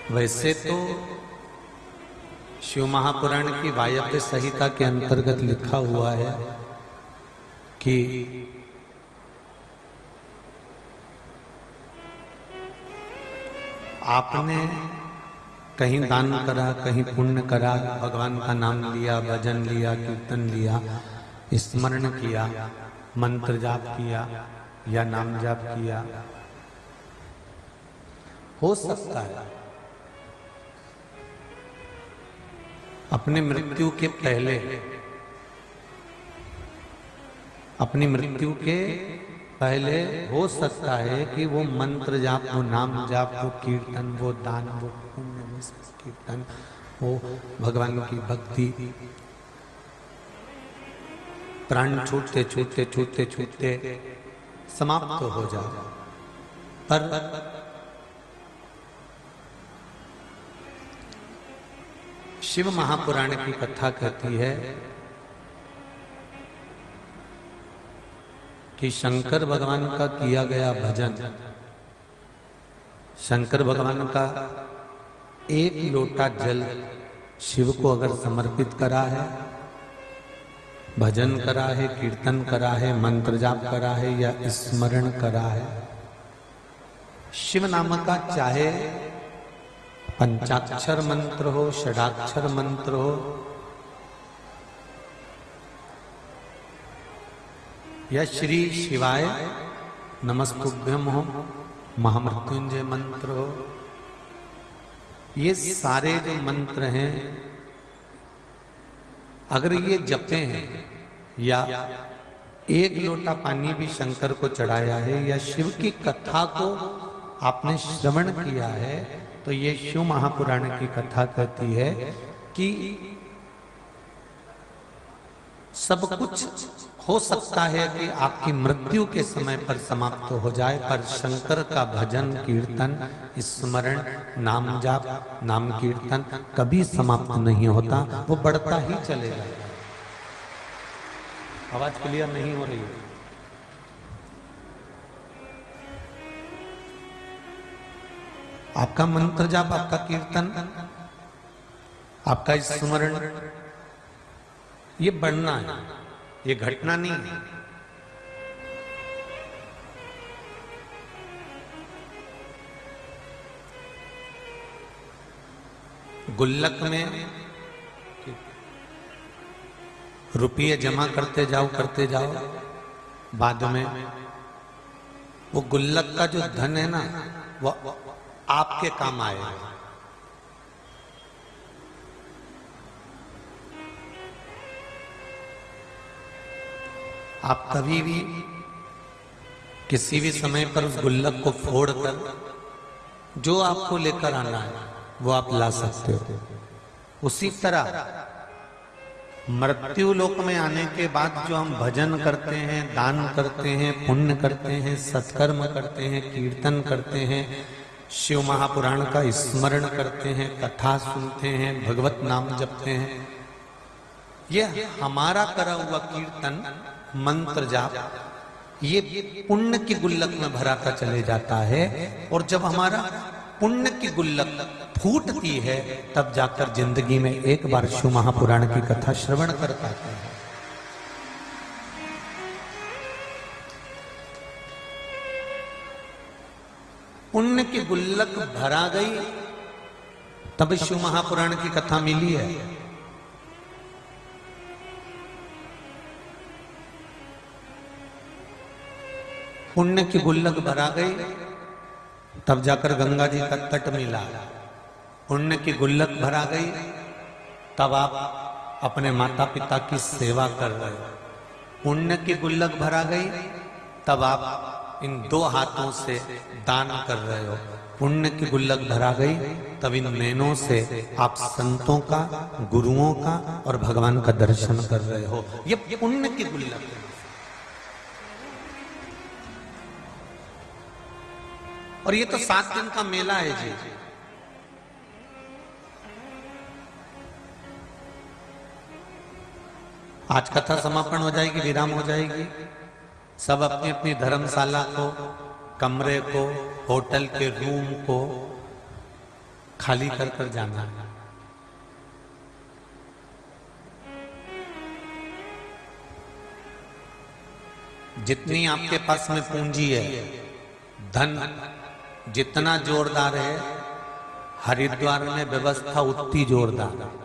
वैसे तो शिव महापुराण की वायव्य संहिता के अंतर्गत लिखा हुआ है कि आपने कहीं दान करा, कहीं पुण्य करा, भगवान का नाम लिया, भजन लिया, कीर्तन लिया, स्मरण किया, मंत्र जाप किया या नाम जाप किया, हो सकता है अपने मृत्यु के पहले, अपनी मृत्यु के पहले हो सकता है कि वो मंत्र जाप, वो नाम जाप, वो कीर्तन, वो दान, वो पुण्य, वो कीर्तन, वो भगवान की भक्ति प्राण छूटते छूटते छूटते छूटते समाप्त हो जाए। पर शिव महापुराण की कथा कहती है कि शंकर भगवान का किया गया भजन, शंकर भगवान का एक लोटा जल शिव को अगर समर्पित करा है, भजन करा है, कीर्तन करा है, मंत्र जाप करा है या स्मरण करा है, शिव नाम का चाहे पंचाक्षर मंत्र हो, षडाक्षर मंत्र हो या श्री शिवाय नमस्तुभ्यम हो, महामृत्युंजय मंत्र हो, ये सारे जो मंत्र हैं अगर ये जपे हैं या एक लोटा पानी भी शंकर को चढ़ाया है या शिव की कथा को आपने श्रवण किया है, तो ये शिव महापुराण की कथा कहती है कि सब कुछ हो सकता है कि आपकी मृत्यु के समय पर समाप्त हो जाए, पर शंकर का भजन, कीर्तन, स्मरण, नाम जाप, नाम कीर्तन कभी समाप्त नहीं होता, वो बढ़ता ही चलेगा। आवाज क्लियर नहीं हो रही है? आपका मंत्र जाप, आपका कीर्तन, आपका स्मरण, ये बढ़ना है, ये घटना नहीं है। गुल्लक में रुपये जमा करते जाओ, बाद में वो गुल्लक का जो धन है ना, वो आपके काम आएगा। आप कभी भी किसी भी समय पर उस गुल्लक को फोड़कर जो आपको लेकर आना है वो आप ला सकते हो। उसी तरह मृत्यु लोक में आने के बाद जो हम भजन करते हैं, दान करते हैं, पुण्य करते हैं, सत्कर्म करते हैं, कीर्तन करते हैं, शिव महापुराण का स्मरण करते हैं, कथा सुनते हैं, भगवत नाम जपते हैं, ये हमारा करा हुआ कीर्तन, मंत्र जाप, ये पुण्य की गुल्लक में भराता चले जाता है। और जब हमारा पुण्य की गुल्लक फूटती है तब जाकर जिंदगी में एक बार शिव महापुराण की कथा श्रवण कर पाते हैं। पुण्य की गुल्लक भरा गई तब शिव महापुराण की कथा मिली है। पुण्य की गुल्लक भरा गई तब जाकर गंगा जी का तट मिला। पुण्य की गुल्लक भरा गई तब आप अपने माता पिता की सेवा कर रहे हो। पुण्य की गुल्लक भरा गई तब आप इन दो हाथों से दान कर रहे हो। पुण्य की गुल्लक भरा गई तब इन नैनों से आप संतों का, गुरुओं का और भगवान का दर्शन कर रहे हो। ये पुण्य की गुल्लक है। और ये तो 7 दिन का मेला है जी। आज कथा समापन हो जाएगी, विराम हो जाएगी। सब अपनी अपनी धर्मशाला को, कमरे को, होटल के रूम को खाली कर कर जाना। जितनी आपके पास में पूंजी है, धन जितना जोरदार है, हरिद्वार में व्यवस्था उतनी जोरदार है।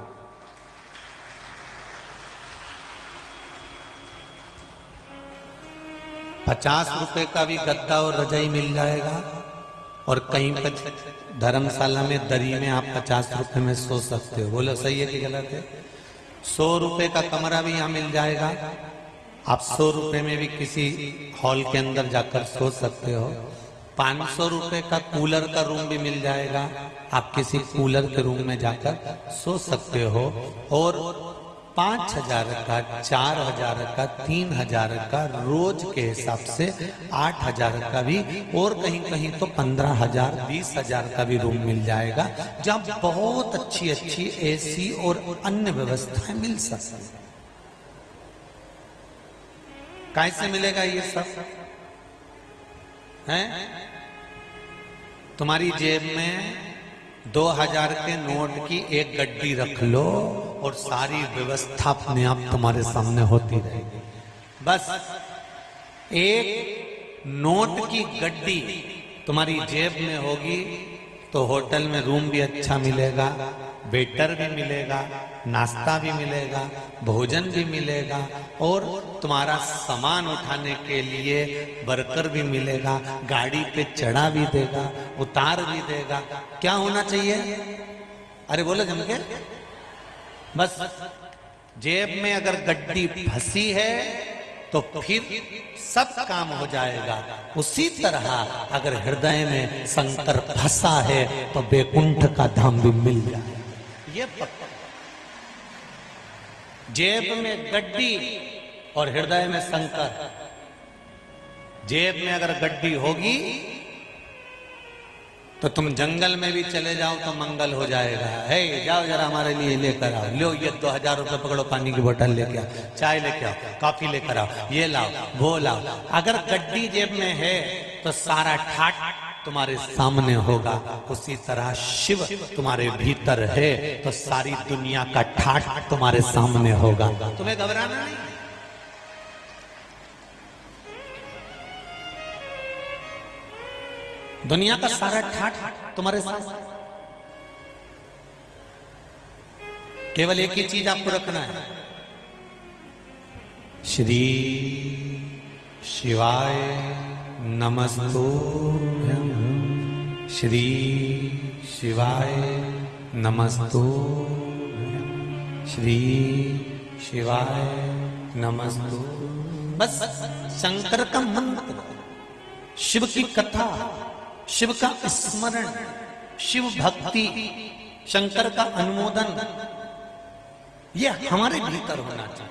50 रुपए का भी गद्दा और रजाई मिल जाएगा, और कहीं पर धर्मशाला में दरी में आप 50 रुपए में सो सकते हो। बोलो सही है कि गलत है? 100 रुपए का कमरा भी यहाँ मिल जाएगा, आप 100 रुपए में भी किसी हॉल के अंदर जाकर सो सकते हो। 500 रुपए का कूलर का रूम भी मिल जाएगा, आप किसी कूलर के रूम में जाकर सो सकते हो। और 5,000 का, 4,000 का, 3,000 का, रोज के हिसाब से 8,000 का भी, और कहीं कहीं तो 15,000, 20,000 का भी रूम मिल जाएगा, जहाँ बहुत अच्छी अच्छी एसी और अन्य व्यवस्थाएं मिल सकती है। कैसे मिलेगा ये सब? हैं? तुम्हारी जेब में 2,000 के नोट की एक गड्डी रख लो और सारी व्यवस्था अपने आप तुम्हारे सामने होती रहेगी। बस एक नोट की गड्डी तुम्हारी जेब में होगी तो होटल में रूम भी अच्छा मिलेगा, वेटर भी मिलेगा, नाश्ता भी मिलेगा, भोजन भी मिलेगा, और तुम्हारा सामान उठाने के लिए वर्कर भी मिलेगा, गाड़ी पे चढ़ा भी देगा, उतार भी देगा। क्या होना चाहिए? अरे बोलो जम के। बस जेब में अगर गड्डी फंसी है तो फिर सब काम हो जाएगा। उसी तरह अगर हृदय में शंकर फंसा है तो बैकुंठ का धाम भी मिल जाएगा। ये पक्का। जेब में गड्डी और हृदय में शंकर। जेब में अगर गड्डी होगी तो तुम जंगल में भी चले जाओ तो मंगल हो जाएगा। हे जाओ जरा हमारे लिए लेकर आओ, लो ये 2,000 रुपए पकड़ो, पानी की बोतल लेके आओ, चाय लेके आओ, कॉफी लेकर आओ, ये लाओ वो लाओ। अगर गड्डी जेब में है तो सारा ठाट तुम्हारे सामने होगा। उसी तरह शिव तुम्हारे भीतर है तो सारी दुनिया का ठाट तुम्हारे सामने होगा। तुम्हें घबराना नहीं। दुनिया का सारा ठाट तुम्हारे साथ। केवल एक ही चीज आपको रखना है, श्री शिवाय नमस्तुभ्यं, श्री शिवाय नमस्तुभ्यं, श्री शिवाय नमस्तुभ्यं। बस शंकर का मंत्र, शिव की कथा, शिव का स्मरण, शिव भक्ति, शंकर का अनुमोदन, यह हमारे भीतर होना चाहिए।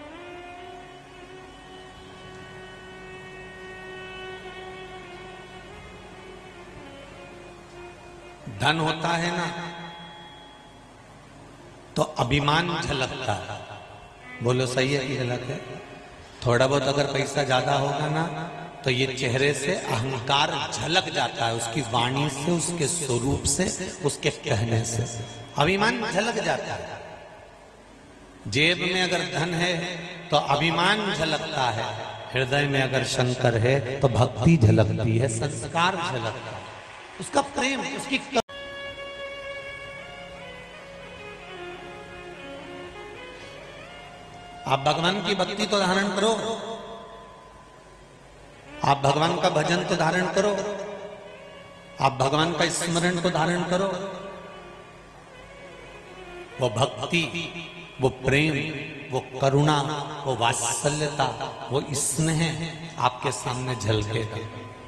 धन होता है ना तो अभिमान झलकता है। बोलो सही है कि गलत है? थोड़ा बहुत अगर पैसा ज्यादा होगा ना तो ये चेहरे से अहंकार झलक जाता है, उसकी वाणी से, उसके स्वरूप से, उसके कहने से अभिमान झलक जाता है। जेब में अगर धन है तो अभिमान झलकता है, हृदय में अगर शंकर है तो भक्ति झलकती है, संस्कार झलकता है, उसका प्रेम, उसकी। आप भगवान की भक्ति तो धारण करो, आप भगवान का भजन तो धारण करो, आप भगवान का स्मरण तो धारण करो। वो भक्ति, वो प्रेम, वो करुणा, वो वात्सल्यता, वो स्नेह आपके सामने झलकेगा।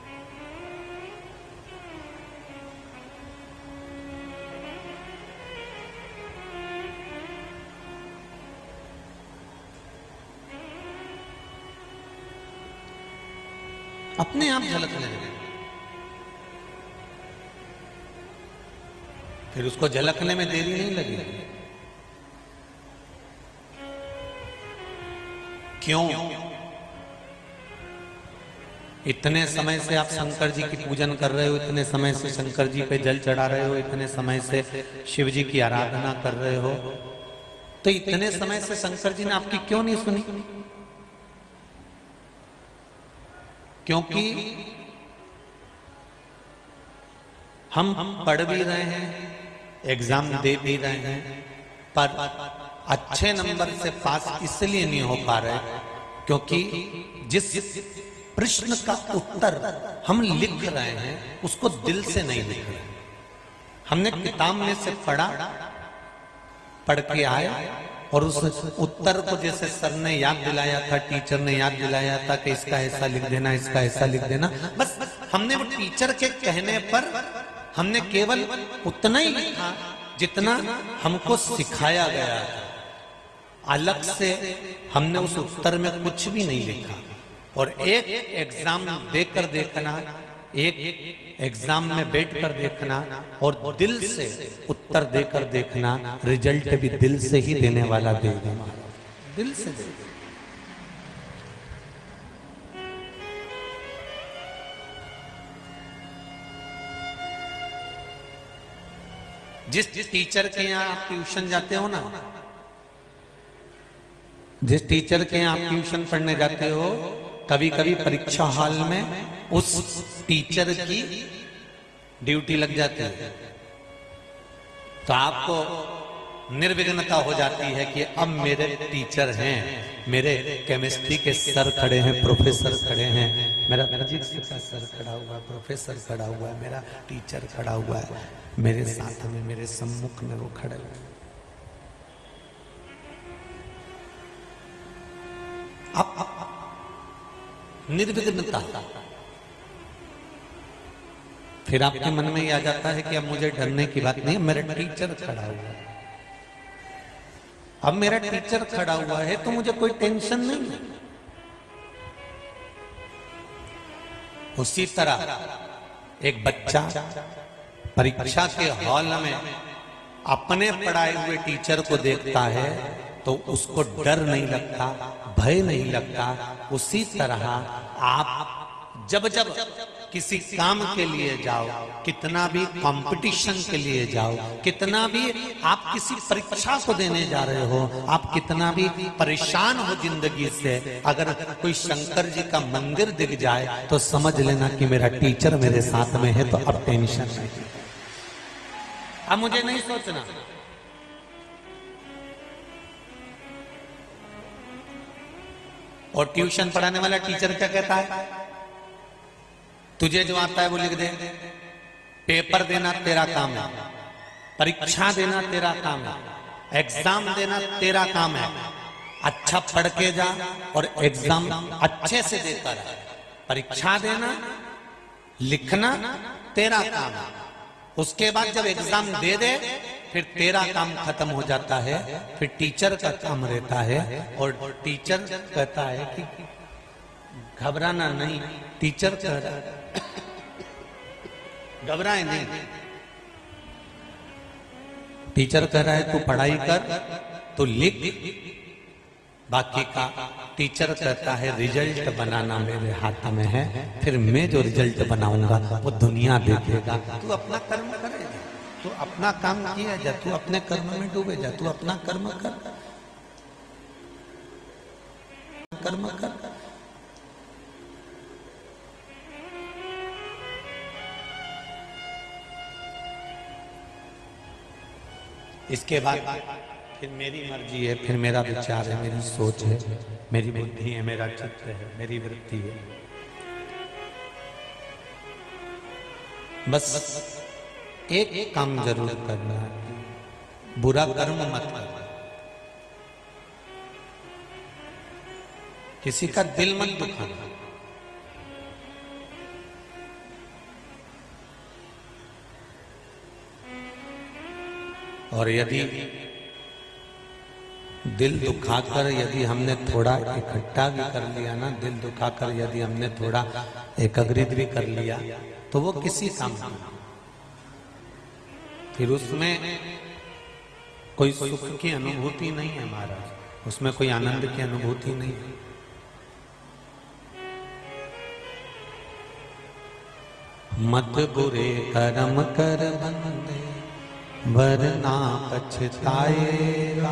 अपने आप झलकने लगे। फिर उसको झलकने में देरी नहीं लगी। क्यों? इतने समय से आप शंकर जी की पूजन कर रहे हो, इतने समय से शंकर जी पे जल चढ़ा रहे हो, इतने समय से शिव जी की आराधना कर रहे हो, तो इतने समय से शंकर जी ने आपकी क्यों नहीं सुनी? क्योंकि हम पढ़ भी रहे हैं, एग्जाम दे भी रहे हैं, पर अच्छे नंबर से पास इसलिए नहीं हो पा रहे क्योंकि जिस प्रश्न का उत्तर हम लिख रहे हैं उसको दिल से नहीं लिख रहे। हमने किताब में से पढ़ के आए और उस उत्तर को जैसे सर ने याद दिलाया था, टीचर ने याद दिलाया था कि इसका ऐसा लिख देना, इसका ऐसा लिख देना, बस हमने वो टीचर के कहने पर हमने केवल उतना ही लिखा जितना हमको सिखाया गया था। अलग से हमने उस उत्तर में कुछ भी नहीं लिखा। और एक एग्जाम देकर देखना, एक एग्जाम में बैठकर देखना और दिल से उत्तर देकर देखना, रिजल्ट भी दिल से ही देने वाला देगा, दिल से देगा। जिस टीचर के यहाँ आप ट्यूशन जाते हो ना, जिस टीचर के यहाँ आप ट्यूशन पढ़ने जाते हो, कभी कभी परीक्षा हॉल में उस टीचर की ड्यूटी लग जाती है, तो आपको निर्विघ्नता हो जाती है कि अब मेरे टीचर हैं, मेरे केमिस्ट्री के सर खड़े हैं, प्रोफेसर खड़े हैं, मेरा फिजिक्स का सर खड़ा हुआ है, प्रोफेसर खड़ा हुआ है, मेरा टीचर खड़ा हुआ है, मेरे साथ में, मेरे सम्मुख में वो खड़े हुए। अब निर्विघ्नता, फिर आपके मन में ये आ जाता है कि अब मुझे डरने की बात नहीं है, मेरा टीचर खड़ा हुआ है। अब मेरा टीचर खड़ा हुआ है तो मुझे कोई टेंशन नहीं है। उसी तरह एक बच्चा परीक्षा के हॉल में अपने पढ़ाए हुए टीचर को देखता है तो उसको डर नहीं लगता, भय नहीं लगता। उसी तरह आप जब जब किसी काम के लिए जाओ, कितना भी कंपटीशन के लिए जाओ, कितना भी आप किसी परीक्षा को देने जा रहे हो, आप कितना भी परेशान हो जिंदगी से, अगर कोई शंकर जी का मंदिर दिख जाए तो समझ लेना कि मेरा टीचर मेरे साथ में है, तो अब टेंशन नहीं। अब मुझे नहीं सोचना। और ट्यूशन पढ़ाने वाला टीचर क्या कहता है? तुझे जो आता है वो लिख दे, पेपर देना तेरा काम है, परीक्षा देना तेरा काम है, एग्जाम देना तेरा काम है, अच्छा पढ़ के जा और एग्जाम अच्छे से देता रहे, परीक्षा देना लिखना तेरा काम है। उसके बाद जब एग्जाम दे दे फिर तेरा काम खत्म हो जाता है, फिर टीचर का काम रहता है। और टीचर कहता है कि घबराना नहीं, टीचर कह रहा है घबराए नहीं, टीचर कह रहा है तू पढ़ाई कर, तू लिख, बाकी का टीचर कहता है रिजल्ट बनाना मेरे हाथ में है, फिर मैं जो रिजल्ट बनाऊंगा वो दुनिया देखेगा। तू अपना कर्म करेगा, तू अपना काम किया जा, तू अपने कर्म में डूबे जा, तू अपना कर्म कर, कर्म कर। इसके बाद फिर मेरी मर्जी है, फिर मेरा विचार है, मेरी सोच है, मेरी बुद्धि है, मेरा चित्त है, मेरी वृत्ति है। बस एक काम जरूर करना है, बुरा कर्म मत करना, किसी का दिल मत दुखाना। और यदि दिल दुखाकर यदि हमने थोड़ा इकट्ठा भी कर लिया ना, दिल दुखाकर यदि हमने थोड़ा एकाग्रित भी कर लिया तो वो किसी काम का, फिर उसमें कोई सुख की अनुभूति नहीं है महाराज, उसमें कोई आनंद की अनुभूति नहीं है। मत बुरे कर्म कर बंदे वरना पछताएगा।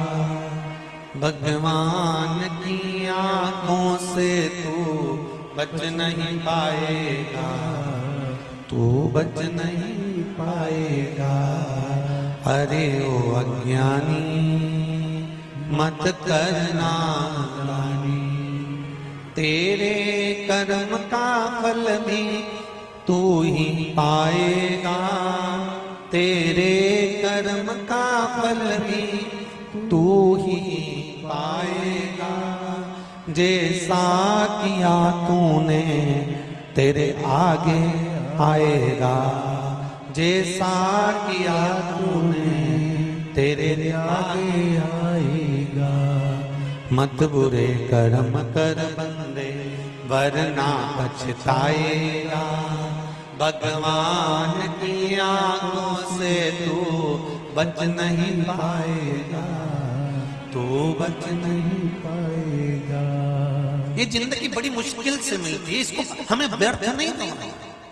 भगवान की आंखों से तू बच नहीं पाएगा, तू बच नहीं पाएगा। अरे ओ अज्ञानी मत करना ग्लानि, तेरे कर्म का फल भी तू ही पाएगा, तेरे कर्म का फल भी तू ही पाएगा। जैसा किया तूने तेरे आगे आएगा, जैसा किया तूने तेरे आगे आएगा। मत बुरे कर्म कर बंदे वरना पछताएगा। भगवान की आंखों से तू बच नहीं पाएगा, तू बच नहीं पाएगा। ये जिंदगी बड़ी मुश्किल से मिलती है, इसको हमें व्यर्थ नहीं देना।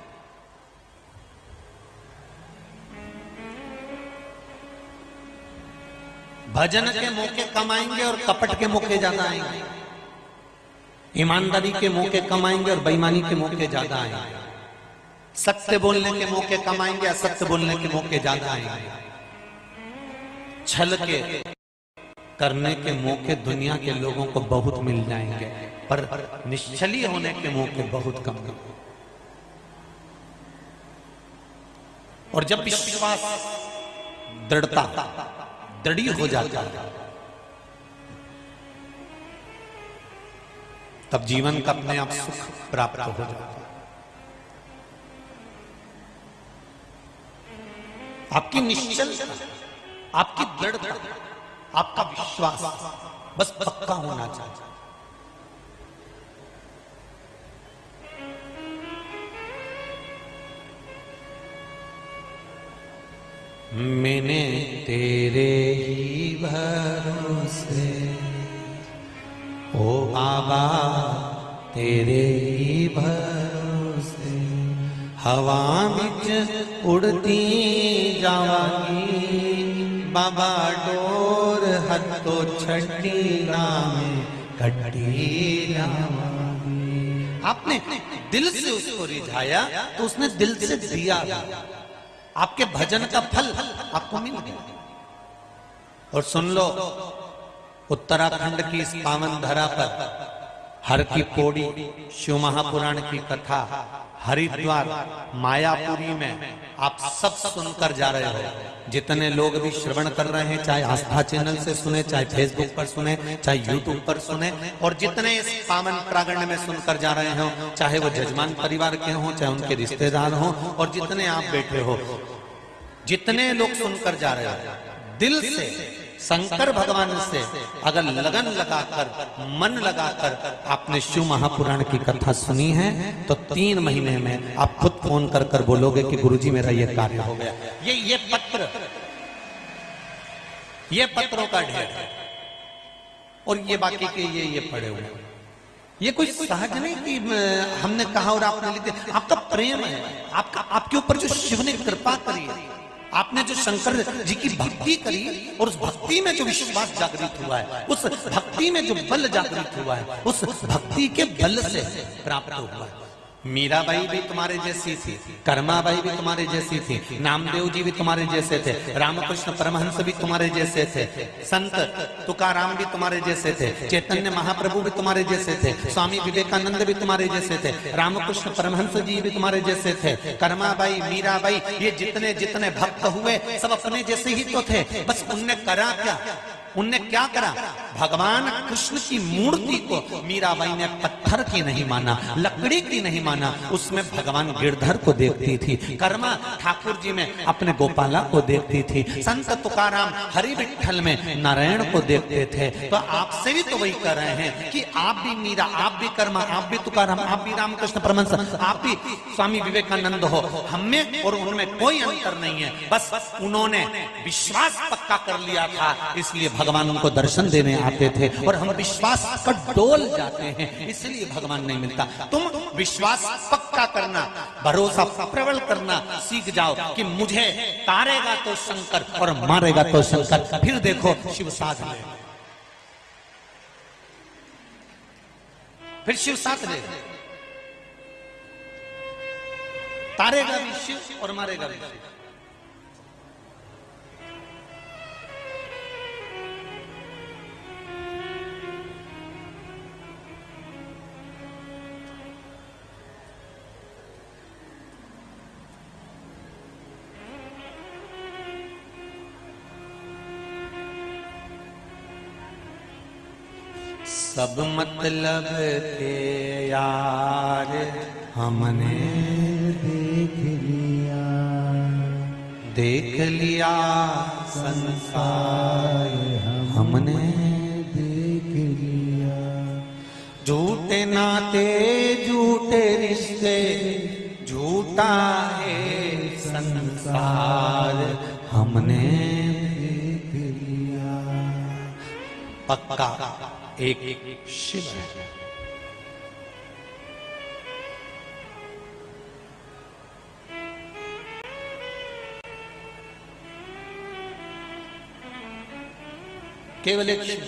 भजन के मौके कम आएंगे और कपट के मौके ज्यादा आएंगे। ईमानदारी के मौके कम आएंगे और बेईमानी के मौके ज्यादा आएंगे। सत्य बोलने के मौके कम आएंगे, असत्य बोलने के मौके ज्यादा आएंगे। छल के करने के मौके दुनिया के लोगों को बहुत मिल जाएंगे, पर निश्चली होने के मौके बहुत कम कम। और जब विश्वास दृढ़ हो जाता है, तब जीवन का अपने आप सुख प्राप्त हो जाता है। आपकी निश्चलता, आपकी दृढ़ता, आपका विश्वास बस पक्का होना चाहिए। मैंने तेरे ही भरोसे ओ बाबा, तेरे ही भरोसे हवा विच उड़ती जावागी। बाबा डोर हथो छठी राम कटी जावागी। आपने दिल से उसको रिझाया तो उसने दिल से दिया। आपके भजन का फल आपको मिल गया। और सुन लो, उत्तराखंड की इस पावन धरा पर हर की पौड़ी शिव महापुराण की कथा हरिद्वार मायापुरी में आप सब सुनकर जा रहे हो। जितने लोग भी श्रवण कर रहे हैं, चाहे आस्था चैनल से सुने, चाहे फेसबुक पर सुने, चाहे यूट्यूब पर सुने, और जितने इस पावन प्रांगण में सुनकर जा रहे हो, चाहे वो जजमान परिवार के हों, चाहे उनके रिश्तेदार हों, और जितने आप बैठे हो, जितने लोग सुनकर जा रहे हो, दिल से शंकर भगवान से अगर लगन लगाकर, मन लगाकर आपने शिव महापुराण की कथा सुनी है, तो 3 महीने में आप खुद फोन कर कर बोलोगे कि गुरुजी मेरा ये कार्य हो गया। ये पत्रों का ढेर है, और ये बाकी के ये पड़े हुए। ये कोई सहज नहीं कि हमने कहा और आपने लिख दिया। आपका प्रेम है, आपके ऊपर जो शिव ने कृपा करी है, आपने जो शंकर जी की भक्ति करी, और उस भक्ति में जो विश्वास जागृत हुआ है, उस भक्ति में जो बल जागृत हुआ है, उस भक्ति के बल से प्राप्त हुआ है। मीराबाई भी तुम्हारे जैसी थी, कर्माबाई भी तुम्हारे जैसी थी, नामदेव जी भी तुम्हारे जैसे थे, रामकृष्ण परमहंस भी तुम्हारे जैसे थे, संत तुकाराम भी तुम्हारे जैसे थे, चैतन्य महाप्रभु भी तुम्हारे जैसे थे, स्वामी विवेकानंद भी तुम्हारे जैसे थे, रामकृष्ण परमहंस जी भी तुम्हारे जैसे थे, कर्माबाई, मीराबाई, ये जितने जितने भक्त हुए सब अपने जैसे ही तो थे। बस उनने करा क्या? उनने क्या करा? भगवान कृष्ण की मूर्ति को मीराबाई ने पत्थर की नहीं माना, लकड़ी की नहीं माना, उसमें भगवान गिरधर को देखती थी। कर्मा ठाकुर जी में अपने गोपाला को देखती थी। संत तुकाराम हरि विठल में नारायण को देखते थे। तो आपसे भी तो वही कर रहे हैं कि आप भी मीरा, आप भी कर्मा, आप भी तुकाराम, आप भी रामकृष्ण परमहंस, आप भी स्वामी विवेकानंद हो। हमें और उनमें कोई अंतर नहीं है। बस उन्होंने विश्वास पक्का कर लिया था, इसलिए भगवान उनको दर्शन देने आते थे, और हम विश्वास पर डोल जाते हैं, इसलिए भगवान नहीं मिलता। तुम विश्वास पक्का करना, भरोसा प्रबल करना सीख जाओ कि मुझे तारेगा तो शंकर और मारेगा तो शंकर। फिर देखो शिव साथ ले, फिर शिव साथ ले, तारेगा भी शिव और मारेगा भी शिव। सब मतलब के यार हमने देख लिया संसार हमने देख लिया। झूठे नाते झूठे रिश्ते झूठा है संसार हमने देख लिया। पक्का एक शिव है। केवल एक शिव।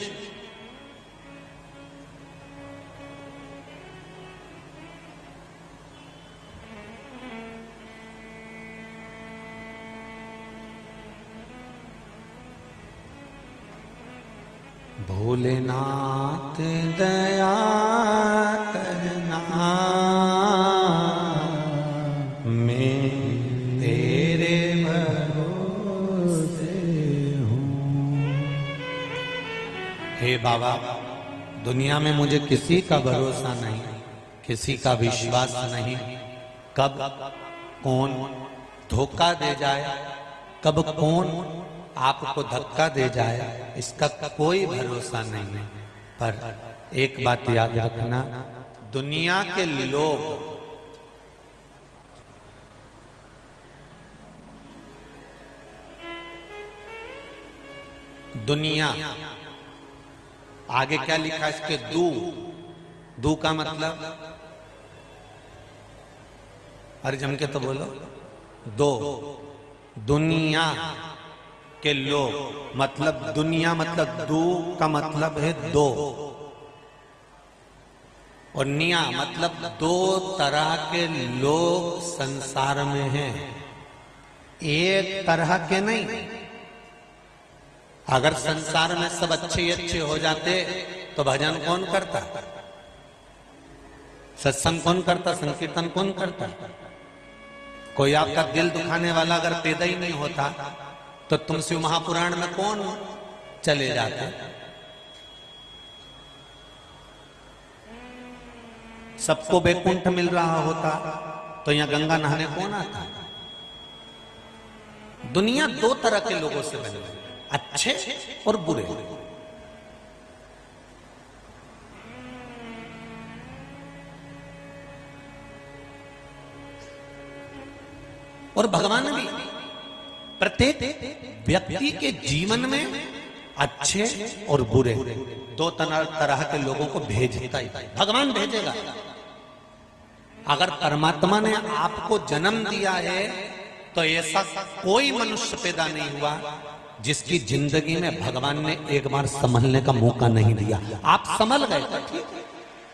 भोलेनाथ दया करना मैं तेरे भरोसे हूँ। हे बाबा, दुनिया में मुझे किसी का भरोसा नहीं, किसी का विश्वास नहीं। कब कौन धोखा दे जाए, कब कौन आपको धक्का दे जाए, इसका कोई भरोसा नहीं है। पर एक बात याद रखना, दुनिया के लोग दुनिया आगे क्या लिखा इसके, दू का मतलब, अरे जम के तो बोलो, दो। दुनिया के लोग मतलब, दुनिया मतलब दो का मतलब है दो, और निया मतलब दो तरह के लोग संसार में हैं, एक तरह के नहीं। अगर संसार में सब अच्छे अच्छे हो जाते तो भजन कौन करता, सत्संग कौन करता, संकीर्तन कौन करता? कोई आपका दिल दुखाने वाला अगर पैदा ही नहीं होता तो तुम शिव महापुराण में कौन चले जाते? सबको वैकुंठ मिल रहा होता तो यहां गंगा नहाने कौन आता? दुनिया दो तरह के लोगों से बनी है, अच्छे और बुरे। और भगवान भी प्रत्येक व्यक्ति के जीवन में अच्छे और बुरे दो तरह के लोगों को भेजता ही भगवान भेजेगा। अगर परमात्मा ने आपको जन्म दिया है तो ऐसा कोई मनुष्य पैदा नहीं हुआ जिसकी जिंदगी में भगवान ने एक बार संभलने का मौका नहीं दिया। आप संभल गए तो ठीक है।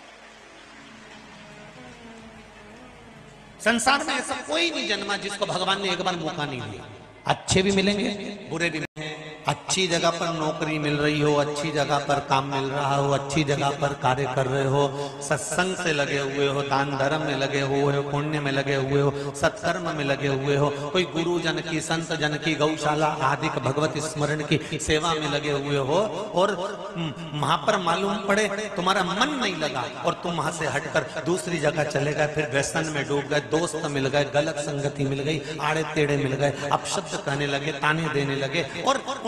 संसार में ऐसा कोई नहीं जन्मा जिसको भगवान ने एक बार मौका नहीं दिया। अच्छे भी मिलेंगे, बुरे भी मिलेंगे। अच्छी जगह पर नौकरी मिल रही हो, अच्छी जगह पर काम मिल रहा हो, अच्छी जगह पर कार्य कर रहे हो, सत्संग से लगे हुए हो, दान धर्म में लगे हुए हो, पुण्य में लगे हुए हो, सत्कर्म में लगे हुए हो, कोई गुरु जन की, संत जन की, गौशाला आदि भगवत स्मरण की सेवा में लगे हुए हो, और वहां पर मालूम पड़े तुम्हारा मन नहीं लगा और तुम वहां से हटकर दूसरी जगह चले गए, फिर व्यसन में डूब गए, दोस्त मिल गए, गलत संगति मिल गई, आड़े टेढ़े मिल गए, अपशब्द कहने लगे, ताने देने लगे, और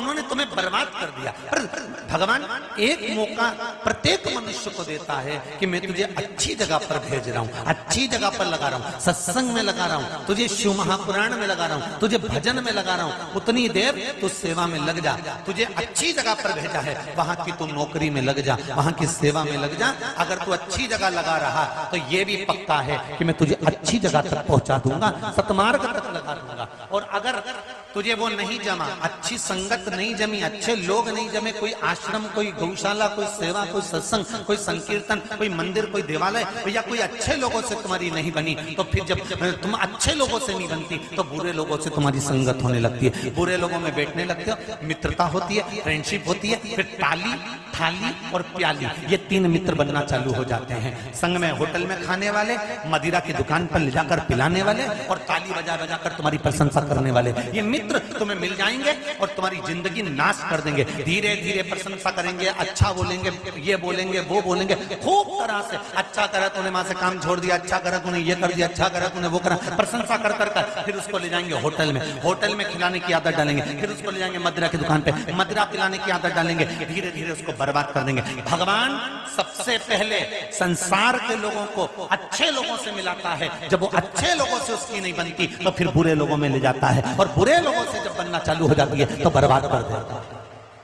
उन्होंने तुम्हें बर्बाद कर दिया। पर भगवान एक मौका प्रत्येक मनुष्य को देता है कि मैं तुझे अच्छी जगह पर भेज रहा हूं, अच्छी जगह पर लगा रहा हूं, सत्संग में लगा रहा हूं, तुझे शिव महापुराण में लगा रहा हूं, तुझे भजन में लगा रहा हूं, उतनी देर तू सेवा में लग जा। तुझे अच्छी जगह पर भेजा है, वहां की तू नौकरी में लग जा, वहां की सेवा में लग जा। अगर तू अच्छी जगह लगा रहा तो ये भी पक्का है कि मैं तुझे अच्छी जगह तक पहुंचा दूंगा, सतमार्ग तक लगा दूंगा। और अगर तुझे वो नहीं जमा, अच्छी संगत नहीं जमी, अच्छे लोग नहीं जमे, कोई आश्रम, कोई गौशाला, कोई सेवा, कोई सत्संग, कोई संकीर्तन, कोई मंदिर, कोई देवालय, या कोई अच्छे लोगों से तुम्हारी नहीं बनी, तो फिर जब तुम अच्छे लोगों से नहीं बनती तो बुरे लोगों से तुम्हारी संगत होने लगती है। बुरे लोगों में बैठने लगते हो, मित्रता होती है, फ्रेंडशिप होती है, फिर टाली, थाली और प्याली, ये 3 मित्र बनना चालू हो जाते हैं। संग में होटल में खाने वाले, मदिरा की दुकान पर ले जाकर पिलाने वाले और ताली बजा बजा कर तुम्हारी प्रशंसा करने वाले, ये मित्र तुम्हें मिल जाएंगे और तुम्हारी जिंदगी नाश कर देंगे। धीरे धीरे प्रशंसा करेंगे, अच्छा बोलेंगे, ये बोलेंगे, वो बोलेंगे, खूब तरह से। अच्छा करा तूने, वहां से काम छोड़ दिया, अच्छा करा तूने, ये कर दिया, अच्छा करा तूने, वो करा, प्रशंसा कर कर कर फिर उसको ले जाएंगे होटल में, होटल में खिलाने की आदत डालेंगे, फिर उसको ले जाएंगे मदिरा की दुकान पे, मदिरा पिलाने की आदत डालेंगे, धीरे धीरे उसको बर्बाद कर देंगे। भगवान सबसे पहले संसार के लोगों को अच्छे लोगों से मिलाता है, जब वो अच्छे लोगों से उसकी नहीं बनती तो फिर बुरे लोगों में ले जाता है, और बुरे लोगों से जब बनना चालू हो जाती है तो बर्बाद कर देता है।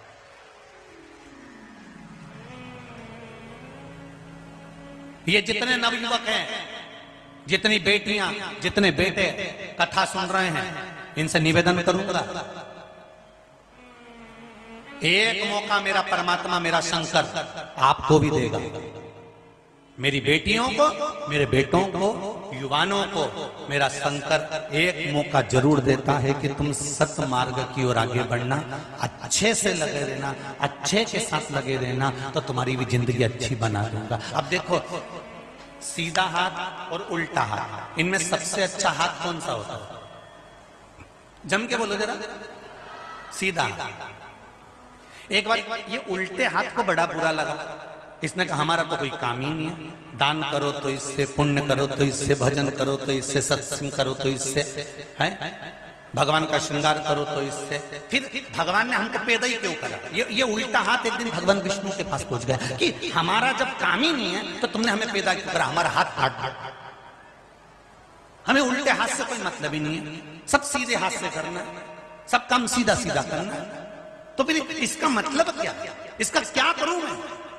ये जितने नवयुवक हैं, जितनी बेटियां, जितने बेटे कथा सुन रहे हैं, इनसे निवेदन करूंगा, एक मौका मेरा परमात्मा, मेरा शंकर आपको भी देगा। मेरी बेटियों को, मेरे बेटों को, युवानों को मेरा शंकर एक मौका जरूर देता है कि तुम सत्य मार्ग की ओर आगे बढ़ना, अच्छे से लगे रहना, अच्छे के साथ लगे रहना, तो तुम्हारी भी जिंदगी अच्छी बना दूंगा। अब देखो, सीधा हाथ और उल्टा हाथ, इनमें सबसे अच्छा हाथ कौन सा होता है? जम के बोलो जरा। सीधा। एक बार ये उल्टे हाथ को बड़ा बुरा लगा, इसने कहा हमारा तो कोई काम ही नहीं है, दान करो तो इससे, पुण्य करो तो इससे, भजन करो तो इससे, सत्संग करो तो इससे, है भगवान का श्रृंगार करो तो इससे। फिर भगवान ने हमको पैदा ही क्यों करा? ये उल्टा हाथ एक दिन भगवान विष्णु के पास पहुंच गया कि हमारा जब काम ही नहीं है तो तुमने हमें पैदा क्यों करा? हमारा हाथ काट, हमें उल्टे हाथ से कोई मतलब ही नहीं है, सब सीधे हाथ से करना, सब काम सीधा सीधा करना, तो फिर इसका मतलब क्या? इसका क्या करूं मैं?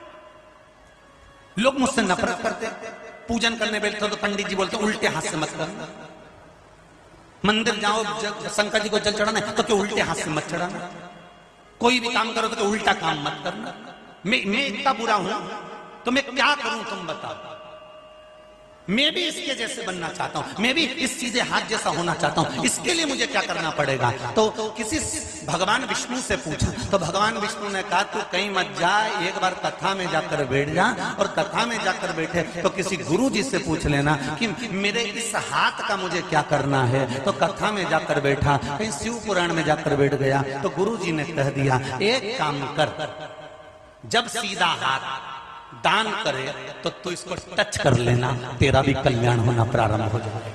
लोग मुझसे नफरत करते, पूजन करने बैठते तो पंडित जी बोलते उल्टे हाथ से मत करना, मंदिर जाओ शंकर जी को जल चढ़ाना है तो क्यों उल्टे हाथ से मत चढ़ाना, कोई भी काम करो तो क्यों उल्टा काम मत करना। मैं इतना बुरा हूं तो मैं क्या करूं तुम बताओ? मैं भी इसके जैसे बनना चाहता हूं, मैं भी इस सीधे हाथ जैसा होना चाहता हूं, इसके लिए मुझे क्या करना पड़ेगा? तो किसी भगवान विष्णु से पूछा तो भगवान विष्णु ने कहा तू कहीं मत जा, एक बार कथा में जाकर बैठ जा, और कथा में जाकर बैठे तो किसी गुरु जी से पूछ लेना कि मेरे इस हाथ का मुझे क्या करना है। तो कथा में जाकर बैठा, कहीं शिव पुराण में जाकर बैठ गया तो गुरु जी ने कह दिया एक काम कर, जब सीधा हाथ दान करे तो तू इसको टच कर लेना, तेरा भी कल्याण होना प्रारंभ हो जाएगा।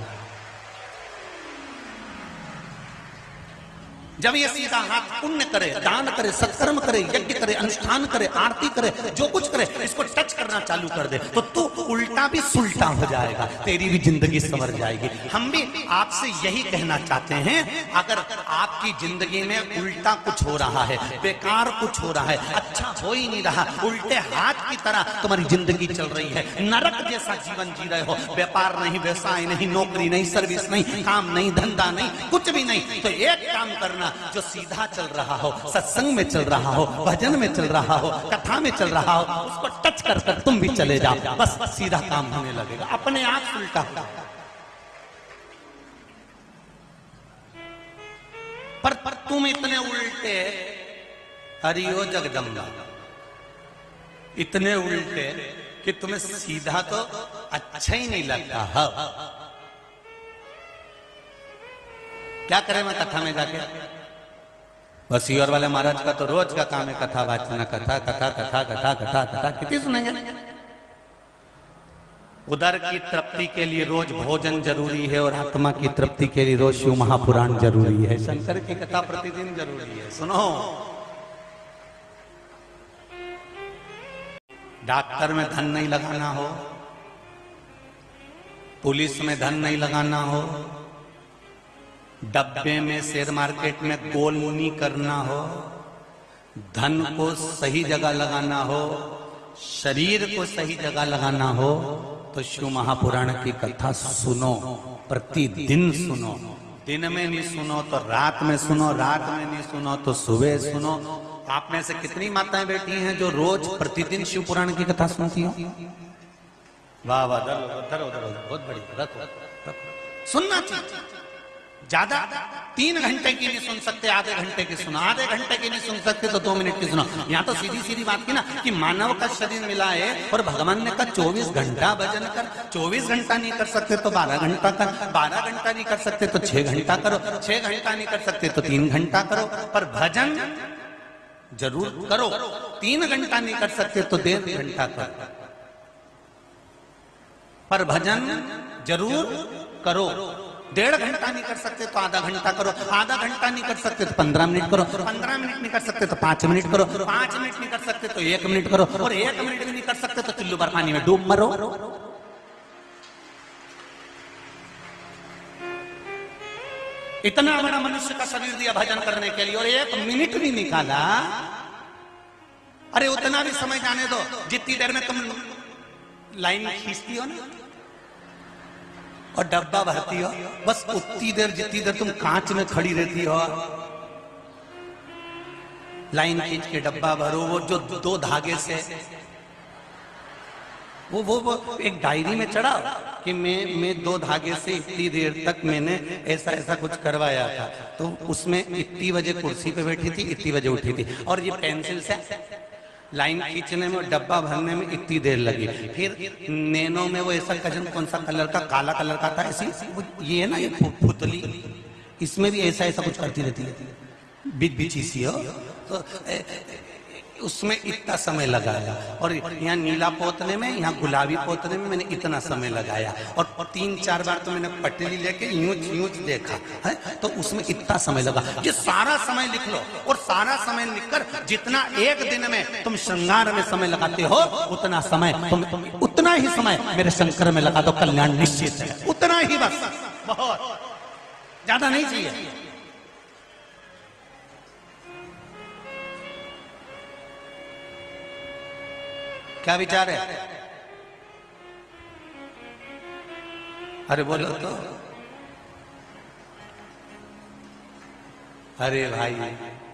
जब ये सीधा हाथ पुण्य करे, दान करे, सत्कर्म करे, यज्ञ करे, अनुष्ठान करे, आरती करे, जो कुछ करे, इसको टच करना चालू कर दे तो तू उल्टा भी सुल्टा हो जाएगा, तेरी भी जिंदगी संवर जाएगी। हम भी आपसे यही कहना चाहते हैं, अगर आपकी जिंदगी में उल्टा कुछ हो रहा है, बेकार कुछ हो रहा है, अच्छा हो ही नहीं रहा, उल्टे हाथ की तरह तुम्हारी जिंदगी चल रही है, नरक जैसा जीवन जी रहे हो, व्यापार नहीं, व्यवसाय नहीं, नौकरी नहीं, सर्विस नहीं, काम नहीं, धंधा नहीं, कुछ भी नहीं, तो एक काम करना, जो सीधा चल रहा हो, सत्संग में चल रहा हो, भजन में चल रहा हो, कथा में चल रहा हो, उसको टच कर कर तुम भी चले जाओ, बस सीधा काम होने लगेगा, अपने आप उल्टा होगा। पर तुम इतने उल्टे, हरिओ जगदम्बा, इतने उल्टे कि तुम्हें सीधा तो अच्छा ही नहीं लगता है। क्या करें मैं कथा में जाके? बस ईश्वर वाले महाराज का तो रोज का काम है कथा वाचना, कथा कथा कथा कथा कथा कथा, कितनी सुनेंगे? उदर की तृप्ति के लिए रोज भोजन जरूरी है और आत्मा की तृप्ति के लिए रोज शिव महापुराण जरूरी है, शंकर की कथा प्रतिदिन जरूरी है। सुनो, डॉक्टर में धन नहीं लगाना हो, पुलिस में धन नहीं लगाना हो, डब्बे में शेयर मार्केट में गोल नहीं करना हो, धन को सही जगह लगाना हो, शरीर को सही जगह लगाना हो, तो शिव महापुराण की कथा सुनो, प्रतिदिन सुनो। दिन में नहीं सुनो तो रात में सुनो, रात में नहीं सुनो तो सुबह सुनो। आप में से कितनी माताएं बैठी हैं जो रोज प्रतिदिन शिव पुराण की कथा सुनती हो? वाह वाह, बहुत बढ़िया, रखो। सुनना चाहिए। ज्यादा 3 घंटे की नहीं सुन सकते, आधे घंटे की सुनो। आधे घंटे की नहीं सुन सकते तो 2 मिनट की सुनो। यहाँ तो सीधी सीधी बात की ना कि मानव का शरीर मिला है और भगवान ने कहा 24 घंटा भजन कर। 24 घंटा नहीं कर सकते तो 12 घंटा कर, 12 घंटा नहीं कर सकते तो 6 घंटा करो, 6 घंटा नहीं कर सकते तो 3 घंटा करो, पर भजन जरूर करो। 3 घंटा नहीं कर सकते तो 1.5 घंटा करो, पर भजन जरूर करो। 1.5 घंटा नहीं कर सकते तो आधा घंटा करो, आधा घंटा नहीं कर सकते तो 15 मिनट करो, 15 मिनट नहीं कर सकते तो 5 मिनट करो, 5 मिनट नहीं कर सकते तो 1 मिनट करो, और 1 मिनट भी नहीं कर सकते तो चुल्लू भर पानी में डूब मरो। इतना बड़ा मनुष्य का शरीर दिया भजन करने के लिए और 1 मिनट भी निकाला। अरे उतना भी समय जाने दो, जितनी देर में तुम लाइन खींचती हो ना और डब्बा भरती हो, बस उतनी देर जितनी देर तुम कांच में खड़ी रहती हो। लाइन खींच के डब्बा भरो, वो जो 2 धागे से वो एक डायरी में चढ़ा कि मैं 2 धागे से इतनी देर तक मैंने ऐसा कुछ करवाया था, तो उसमें इतनी बजे कुर्सी पे बैठी थी, इतनी बजे उठी थी, और ये पेंसिल से लाइन खींचने में और डब्बा भरने में इतनी देर लगी। फिर नैनो में वो ऐसा कजन कौन सा कलर का, काला कलर का था, ऐसी ये है ना ये पुतली, इसमें भी ऐसा कुछ करती रहती है, बिची सी हो, तो उसमें इतना समय लगाया। और यहाँ नीला पोतने में, यहाँ गुलाबी पोतने में मैंने इतना समय लगाया, और 3-4 बार तो मैंने पटली लेके यूं देखा है, तो उसमें इतना समय लगा। ये सारा समय लिख लो, और सारा समय लिखकर जितना एक दिन में तुम श्रृंगार में समय लगाते हो, उतना समय तुम उतना ही समय मेरे शंकर में लगा दो, कल्याण निश्चित है। उतना ही बस, बहुत ज्यादा नहीं चाहिए। क्या विचार है? अरे बोलो तो। अरे भाई,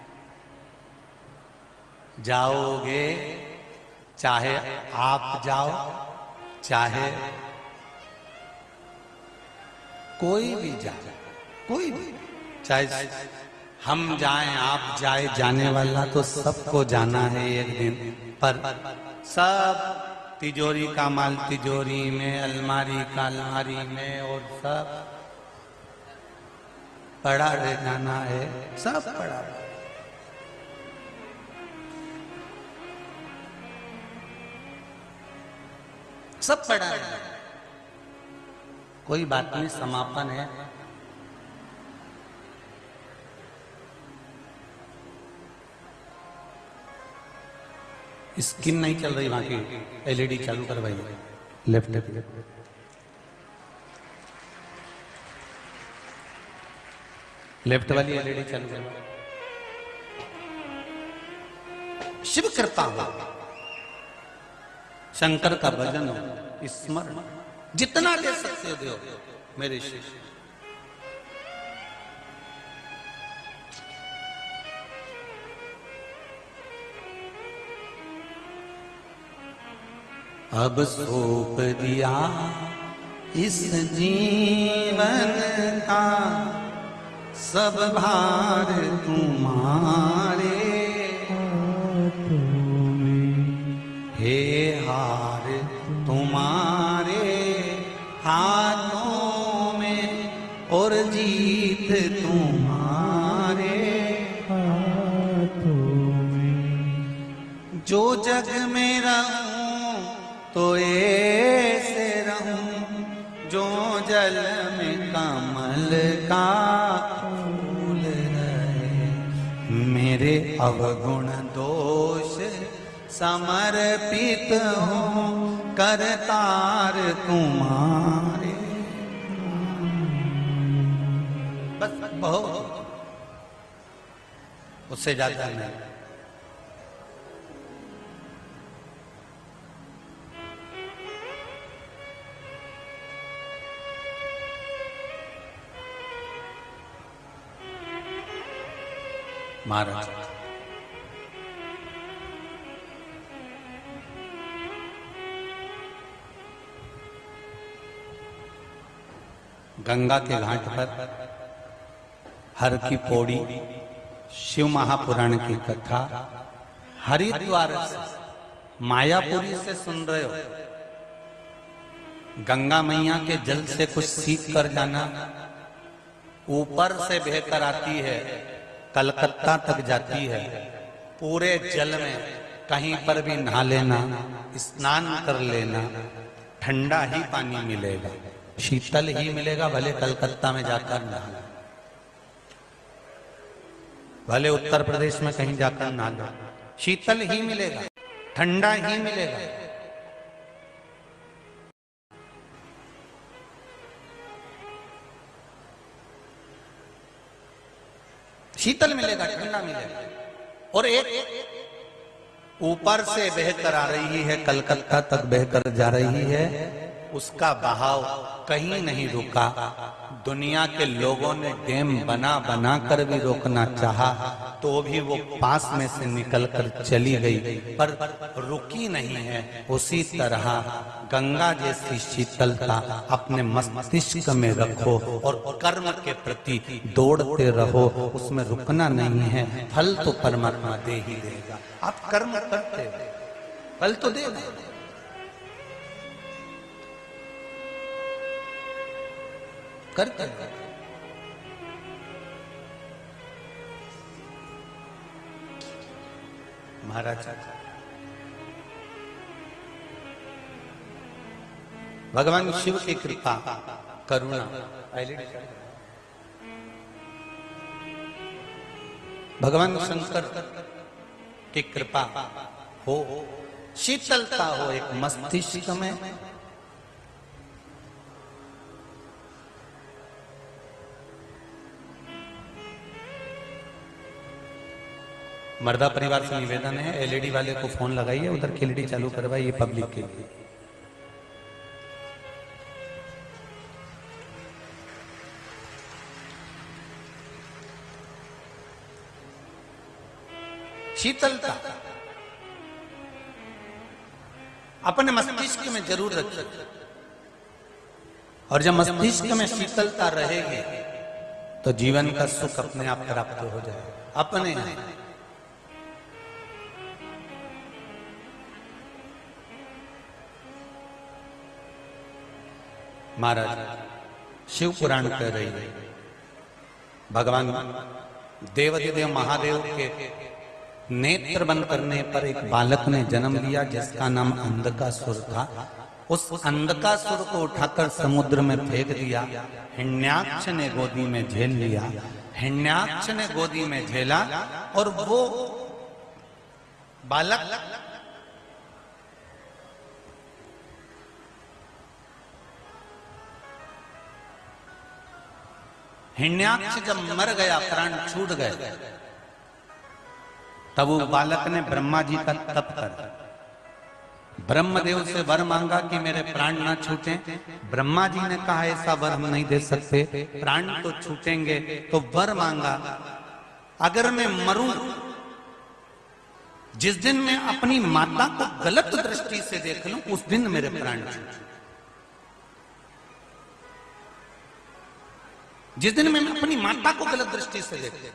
जाओगे चाहे आप जाओ, चाहे कोई भी जाए, कोई भी, चाहे हम जाएं आप जाए, जाने वाला तो सबको जाना है एक दिन, पर सब तिजोरी का माल तिजोरी में, अलमारी का अलमारी में, और सब पड़ा रह जाना है, सब पड़ा। सब पड़ा है, कोई बात नहीं, समापन है। स्किन नहीं चल रही, वहां की एलईडी चालू करवाई, लेफ्ट वाली एलईडी चालू करवाई। शिव कृपा हो, शंकर का भजन हो, स्मरण जितना दे सकते हो दो मेरे शिष्य। अब सौंप दिया इस जीवन का सब भार तुम्हारे, हे हार तुम्हारे हाथों में और जीत तुम्हारे हाथों में। जो जग में रहूं तो ऐसे रहूं, जो जल में कमल का फूल रहे। मेरे अवगुण दोष समर्पित हूँ करतार तुम्हारे। बस बहुत, उससे ज्यादा नहीं। महाराज गंगा के घाट पर हर की पौड़ी शिव महापुराण की कथा हरिद्वार से मायापुरी से सुन रहे हो। गंगा मैया के जल से कुछ सीख कर जाना, ऊपर से बहकर आती है, कलकत्ता तक जाती है, पूरे जल में कहीं पर भी नहा लेना, स्नान कर लेना, ठंडा ही पानी मिलेगा, शीतल ही मिलेगा। भले कलकत्ता में जाकर नहा, भले उत्तर प्रदेश में कहीं जाकर नहा, शीतल ही मिलेगा, ठंडा ही मिलेगा। शीतल मिलेगा, ठंडा मिलेगा। और एक ऊपर से बहकर आ रही है, कलकत्ता तक बहकर जा रही है, उसका बहाव कहीं नहीं रुका। दुनिया के लोगों ने डैम बना बना कर भी रोकना चाहा, तो भी वो पास में से निकलकर चली गई, पर रुकी नहीं है। उसी तरह गंगा जैसी शीतलता अपने मस्तिष्क में रखो और कर्म के प्रति दौड़ते रहो, उसमें रुकना नहीं है। फल तो परमात्मा दे ही देगा। आप कर्म करते हो, फल तो देगा। करते हैं। महाराज भगवान शिव की कृपा करुणा, भगवान शंकर की कृपा हो, शीतलता हो एक मस्तिष्क में, मर्दा परिवार से निवेदन है, एलईडी वाले को फोन लगाइए, उधर की एलईडी चालू करवाइए पब्लिक के लिए। शीतलता अपने मस्तिष्क में जरूर रखिए, और जब मस्तिष्क में शीतलता रहेगी तो जीवन का सुख अपने आप प्राप्त हो जाएगा, अपने आप। महाराज शिव पुराण कह रही है, भगवान देवाधिदेव महादेव के नेत्र बंद करने पर एक बालक ने जन्म लिया जिसका नाम अंधकासुर था। उस अंधकासुर को उठाकर समुद्र में फेंक दिया। हिरण्याक्ष ने गोदी में झेल लिया, हिरण्याक्ष ने गोदी में झेला, और वो बालक हिरण्याक्ष जब मर गया, प्राण छूट गए, तब वो बालक ने ब्रह्मा जी का तप कर ब्रह्मदेव से वर मांगा कि मेरे प्राण ना छूटें। ब्रह्मा जी ने कहा ऐसा वर हम नहीं दे सकते, प्राण तो छूटेंगे। तो वर मांगा, अगर मैं मरूं, जिस दिन मैं अपनी माता को गलत दृष्टि से देख लूं, उस दिन मेरे प्राण छूटें। जिस दिन मैं अपनी माता को गलत दृष्टि से देखता,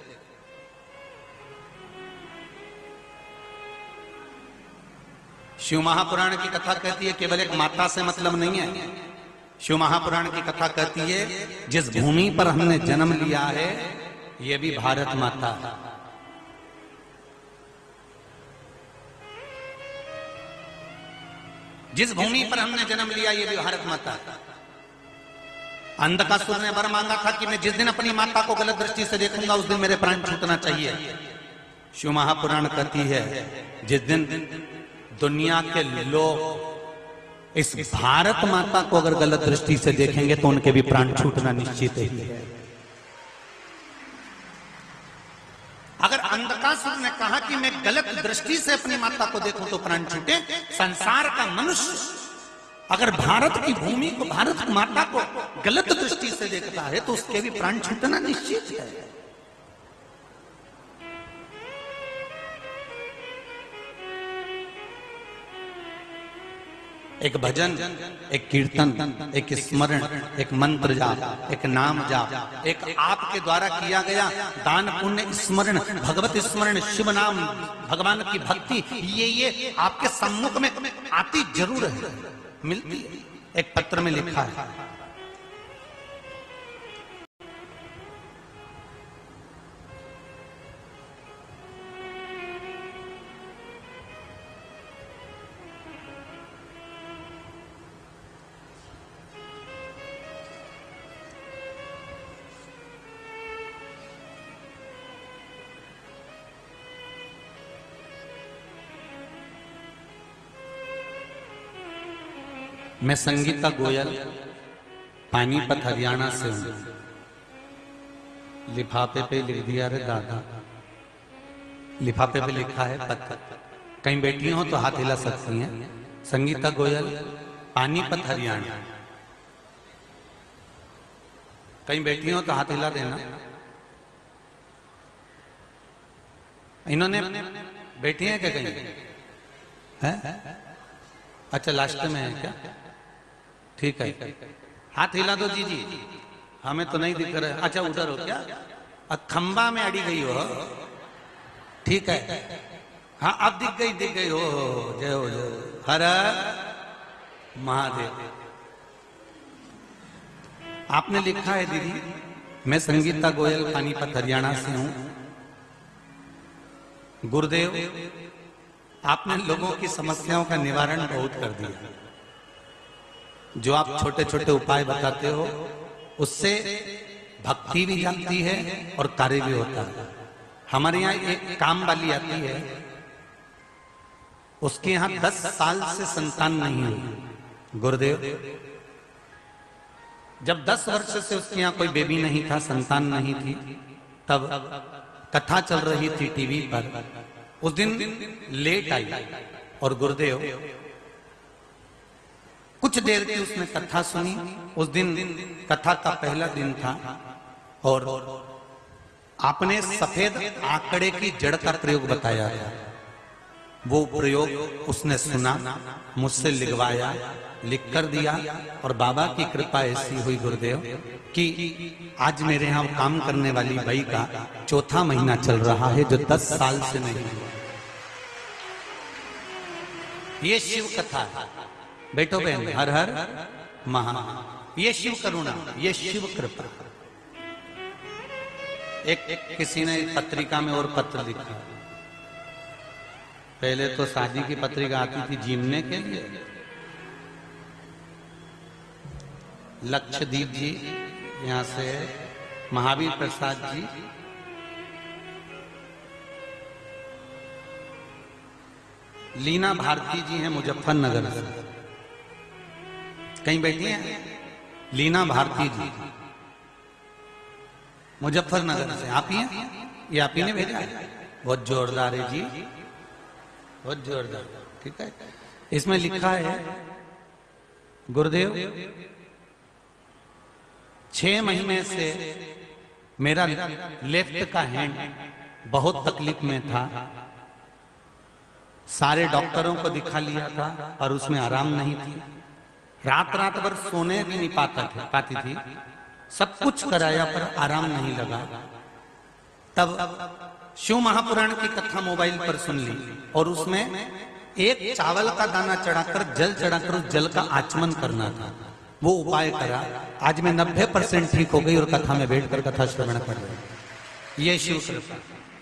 शिव महापुराण की कथा कहती है केवल एक माता से मतलब नहीं है। शिव महापुराण की कथा कहती है जिस भूमि पर हमने जन्म लिया है ये भी भारत माता है। जिस भूमि पर हमने जन्म लिया ये भी भारत माता है। अंधकासुर ने वर मांगा था कि मैं जिस दिन अपनी माता को गलत दृष्टि से देखूंगा उस दिन मेरे प्राण छूटना चाहिए। शिव महापुराण कहती है जिस दिन दुनिया के लोग इस भारत माता को अगर गलत दृष्टि से देखेंगे तो उनके भी प्राण छूटना निश्चित ही है। अगर अंधकासुर ने कहा कि मैं गलत दृष्टि से अपनी माता को देखूं तो प्राण छूटे, संसार का मनुष्य अगर भारत की भूमि को, भारत माता को गलत दृष्टि से देखता है तो उसके भी प्राण छूटना निश्चित है। एक भजन, एक कीर्तन, एक स्मरण, एक मंत्र जाप, एक नाम जाप, एक आपके द्वारा किया गया दान पुण्य स्मरण, भगवत स्मरण, शिव नाम, भगवान की भक्ति, ये आपके सम्मुख में आती जरूर है, मिलती है। एक पत्र में लिखा है, मैं संगीता गोयल पानीपत हरियाणा से हूं। लिफाफे पे लिख दिया रे दादा, लिफाफे पे लिखा है पत्र। कहीं बैठी हो तो हाथ हिला सकती हैं। संगीता गोयल पानीपत हरियाणा, कहीं बैठी हो तो हाथ हिला देना। इन्होंने बैठी हैं क्या कहीं? है? अच्छा लास्ट में है क्या? ठीक है, हाथ हिला दो जी। हमें तो नहीं दिख रहा है। अच्छा उधर हो क्या? खंबा में अड़ी गई हो। ठीक है, हाँ अब दिख गई हो। जय हो जय हर महादेव। आपने लिखा है दीदी, मैं संगीता गोयल पानीपत हरियाणा से हूं। गुरुदेव, आपने लोगों की समस्याओं का निवारण बहुत कर दिया। जो आप छोटे छोटे उपाय बताते हो उससे भक्ति भी जाती है और कार्य भी होता है। हमारे यहाँ एक काम वाली आती है, उसके यहाँ 10 साल से संतान नहीं हुई। गुरुदेव, जब 10 वर्ष से उसके यहाँ कोई बेबी नहीं था, संतान नहीं थी, तब कथा चल रही थी टीवी पर। उस दिन लेट आई और गुरुदेव कुछ देर की उसने कथा सुनी। उस दिन कथा का पहला दिन था और आपने सफेद आंकड़े की जड़ का प्रयोग बताया था। वो प्रयोग उसने सुना, मुझसे लिखवाया, लिख कर दिया और बाबा की कृपा ऐसी हुई गुरुदेव कि आज मेरे यहाँ काम करने वाली बाई का 4था महीना चल रहा है, जो 10 साल से नहीं हुआ। ये शिव कथा है। बैठो बहन, हर हर महा। ये शिव करुणा, ये शिव कृपा। एक किसी ने पत्रिका में और पत्र लिखा। पहले तो शादी की पत्रिका आती थी जीवने के लिए। लक्षदीप जी यहां से, महावीर प्रसाद जी, लीना भारती जी हैं मुजफ्फरनगर से। कहीं बैठी हैं? लीना भारती जी मुजफ्फरनगर से। आप ही हैं? ये आप ही ने भेजा है? बहुत जोरदार है जी, बहुत जोरदार। ठीक है, इसमें लिखा है, गुरुदेव 6 महीने से मेरा लेफ्ट का हैंड बहुत तकलीफ में था। सारे डॉक्टरों को दिखा लिया था और उसमें आराम नहीं थी। रात भर सोने भी नहीं पाती थी। सब कुछ कराया पर आराम नहीं लगा। तब शिव महापुराण की कथा मोबाइल पर सुन ली और उसमें एक चावल का दाना चढ़ाकर, जल चढ़ाकर उस जल का आचमन करना था। वो उपाय करा। आज मैं 90% ठीक हो गई और कथा में बैठकर कथा श्रवण कर रही। ये शिव कृपा।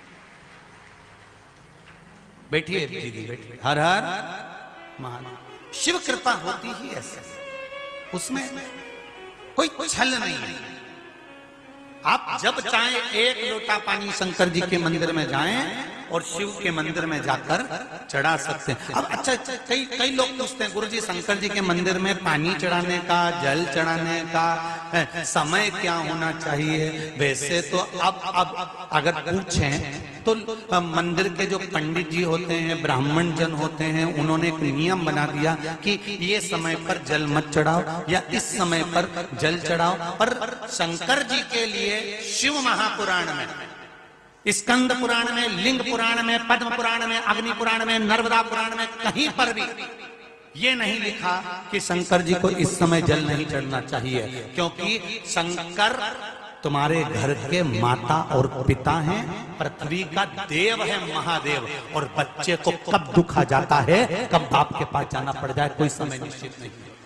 बैठिए दीदी, बैठिए। हर हर महादेव। शिव कृपा होती ही ऐसे, उसमें कोई छल नहीं है। आप जब चाहें 1 लोटा पानी शंकर जी के मंदिर में जाएं और शिव के मंदिर में जाकर चढ़ा सकते हैं। अब अच्छा, कई लोग पूछते हैं गुरुजी शंकर जी के मंदिर में पानी चढ़ाने का, जल चढ़ाने का समय क्या होना चाहिए? वैसे तो अब अगर पूछें तो मंदिर के जो पंडित जी होते हैं, ब्राह्मण जन होते हैं, उन्होंने एक नियम बना दिया कि ये समय पर जल मत चढ़ाओ या इस समय पर जल चढ़ाओ। पर शंकर जी के लिए शिव महापुराण में, स्कंद पुराण में, लिंग पुराण में, पद्म पुराण में, अग्नि पुराण में, नर्मदा पुराण में कहीं पर भी ये नहीं लिखा कि शंकर जी को इस समय जल नहीं चढ़ना चाहिए, क्योंकि शंकर तुम्हारे घर के माता और पिता हैं, पृथ्वी का देव है, महादेव। और बच्चे को कब दुख आ जाता है, कब बाप के पास जाना पड़ जाए, कोई समय निश्चित नहीं है।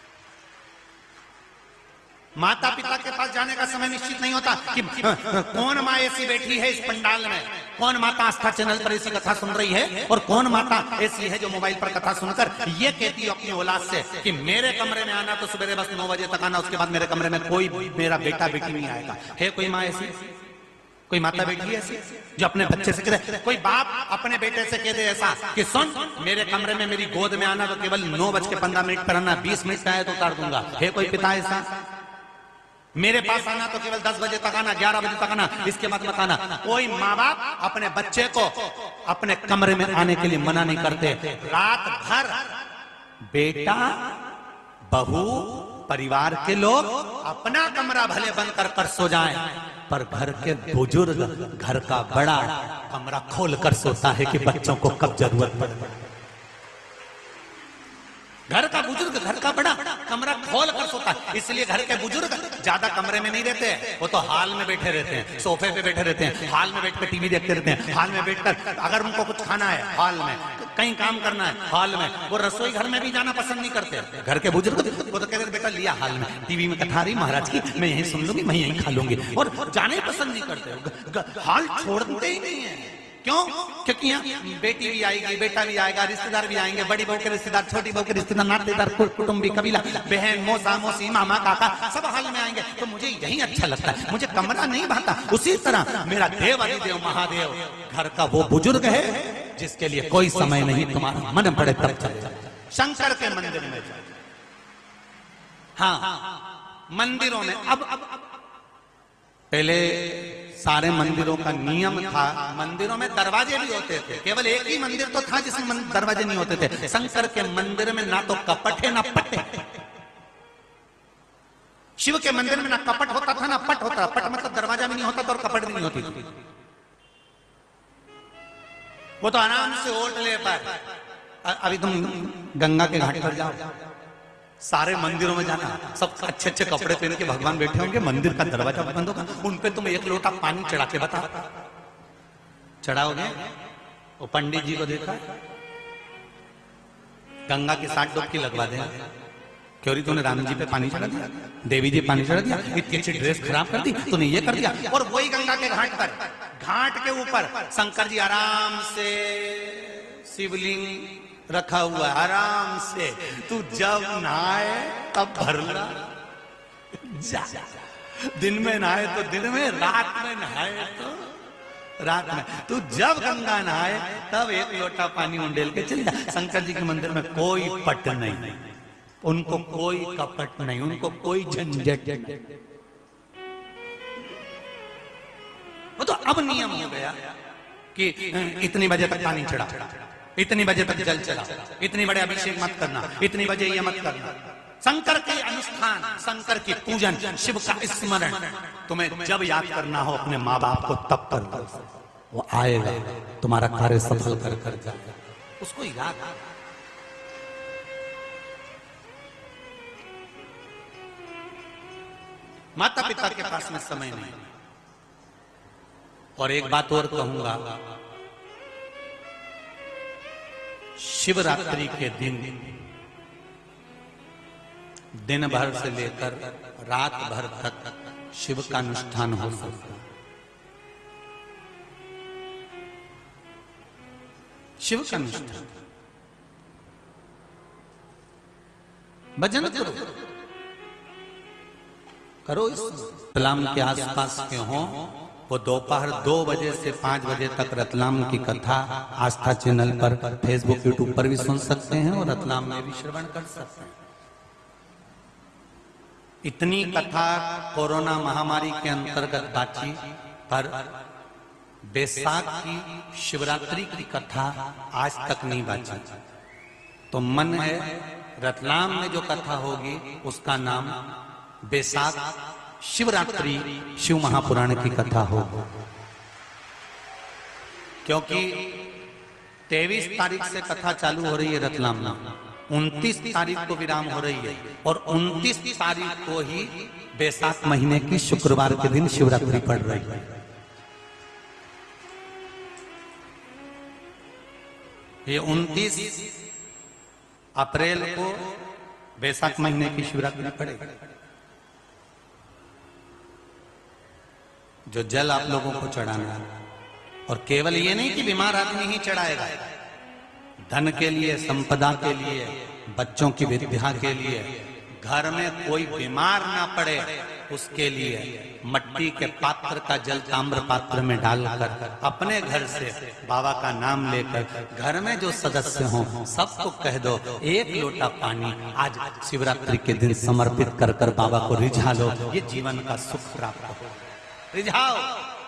माता पिता के पास जाने का समय निश्चित नहीं होता कि कौन माँ ऐसी बैठी है इस पंडाल में, कौन माता आस्था चैनल पर ऐसी कथा सुन रही है, और कौन माता ऐसी है जो मोबाइल पर कथा सुनकर ये कहती है अपनी औलाद से कि मेरे कमरे में आना तो सुबह बस 9 बजे तक आना, उसके बाद मेरे कमरे में कोई मेरा बेटा बेटी नहीं आएगा। है कोई माँ ऐसी, कोई माता बेटी ऐसी जो अपने बच्चे से कह दे, कोई बाप अपने बेटे से कह दे ऐसा कि सुन मेरे कमरे में मेरी गोद में आना तो केवल 9:15 पर आना, 20 मिनट से आए तो उतार दूंगा? है कोई पिता ऐसा? मेरे पास आना तो केवल 10 बजे तक आना, 11 बजे तक आना, इसके बाद मत आना। कोई माँ बाप अपने बच्चे को अपने कमरे में आने के लिए मना नहीं करते। रात भर बेटा, बहू, परिवार के लोग अपना कमरा भले बंद कर सो जाएं, पर घर के बुजुर्ग घर का बड़ा कमरा खोल कर सोता है कि बच्चों को कब जरूरत पड़े। घर का बुजुर्ग घर का बड़ा कमरा खोल कर सोता है, इसलिए घर के बुजुर्ग ज्यादा कमरे में नहीं रहते हैं, वो तो हॉल में बैठे रहते हैं, सोफे पे बैठे रहते हैं, हॉल में बैठकर टीवी देखते रहते हैं, हॉल में बैठकर अगर उनको कुछ खाना है हॉल में, कहीं काम करना है हॉल में, वो रसोई घर में भी जाना पसंद नहीं करते। घर के बुजुर्ग वो तो कहते हैं बेटा लिया हॉल में, टीवी में कथा रही महाराज की, मैं यहीं सुन लूंगी, मैं यहीं खा लूंगी, और जाने पसंद नहीं करते, हॉल छोड़ते ही नहीं है। क्यों? क्योंकि यहाँ बेटी भी आएगी, बेटा भी आएगा, रिश्तेदार भी आएंगे, बड़ी बहू के रिश्तेदार, छोटी बहू के रिश्तेदार, नातेदार, कुटुंबी, कबीला, बहन, मौसा, मौसी, मामा, काका, सब हाल में आएंगे, तो मुझे यही अच्छा लगता है, मुझे कमरा नहीं भाता। उसी तरह मेरा देव अधिदेव महादेव घर का वो बुजुर्ग है जिसके लिए कोई समय नहीं, तुम्हारा मन पड़े तब चले जाओ शंकर के मंदिर में। हाँ, मंदिरों में अब पहले सारे मंदिरों का नियम था, मंदिरों में दरवाजे भी होते थे, केवल एक ही मंदिर तो था जिसमें दरवाजे नहीं होते थे। शंकर के मंदिर में ना तो कपट है ना पट है। शिव के मंदिर में ना कपट होता था ना पट होता। पट मतलब दरवाजा भी नहीं होता था और कपट भी नहीं होती थी। वो तो आराम से ओट ले पाए। अभी तुम गंगा के घाट पर जाओ, सारे मंदिरों में जाना, सब अच्छे अच्छे कपड़े पहन के भगवान बैठे होंगे, मंदिर का दरवाजा बंद होगा, उन पे तुम एक लोटा पानी चढ़ा के बता चढ़ाओगे? वो पंडित जी को देखा गंगा की 60 डुबकी लगवा देगा, क्यों तूने राम जी पे पानी चढ़ा दिया, देवी जी पानी चढ़ा दिया, इतनी अच्छी ड्रेस खराब कर दी तूने, ये कर दिया। और वही गंगा के घाट पर, घाट के ऊपर शंकर जी आराम से शिवलिंग रखा हुआ है, आराम से तू जब नहाए तब भरना, दिन में नहाए तो दिन में, रात में नहाए तो रात में, तू जब गंगा नहाए तब एक लोटा पानी उंडेल के चल जा। शंकर जी के मंदिर में कोई पट नहीं, उनको कोई कपट नहीं, उनको कोई झंझट नहीं। वो तो अब नियम हो गया कि इतनी बजे तक पानी चढ़ा, इतनी बजे तक जल चला, इतनी बड़े अभिषेक मत करना, इतनी बजे ये मत करना। शंकर के अनुष्ठान, शंकर की पूजन, शिव का स्मरण तुम्हें जब याद करना हो अपने माँ बाप को तब कर दो, वो आएगा, तुम्हारा कार्य सफल कर कर जाएगा, उसको याद। माता पिता के पास में समय नहीं। और एक बात और कहूंगा, शिवरात्रि के दिन भर से लेकर रात भर तक शिव का अनुष्ठान हो सकता है। शिव का अनुष्ठान, भजन करो इस कलाम के आसपास के हो वो दोपहर 2 बजे से 5 बजे तक रतलाम की कथा आस्था चैनल पर, फेसबुक यूट्यूब पर भी सुन सकते हैं और रतलाम में भी श्रवण कर सकते हैं। इतनी कथा कोरोना महामारी के अंतर्गत बाची, पर बैसाख की शिवरात्रि की कथा आज तक नहीं बाची। तो मन है रतलाम में जो कथा होगी उसका नाम बैसाख शिवरात्रि शिव महापुराण की कथा हो, क्योंकि 23 तारीख से कथा चालू हो रही है रतलाम में, 29 तारीख को विराम हो रही है और 29 तारीख को ही बैसाख महीने की शुक्रवार के दिन शिवरात्रि पड़ रही है। ये 29 अप्रैल को बैसाख महीने की शिवरात्रि पड़ेगी। जो जल आप लोगों को चढ़ाना है, और केवल ये नहीं कि बीमार आदमी ही चढ़ाएगा, धन के लिए, संपदा के लिए, बच्चों की विद्या के लिए, घर में कोई बीमार ना पड़े उसके लिए मट्टी के पात्र का जल ताम्र पात्र में डालकर अपने घर से बाबा का नाम लेकर घर में जो सदस्य हों सबको कह दो, एक लोटा पानी आज शिवरात्रि के दिन समर्पित कर कर बाबा को रिझा लो, ये जीवन का सुख प्राप्त हो, रिझाओ।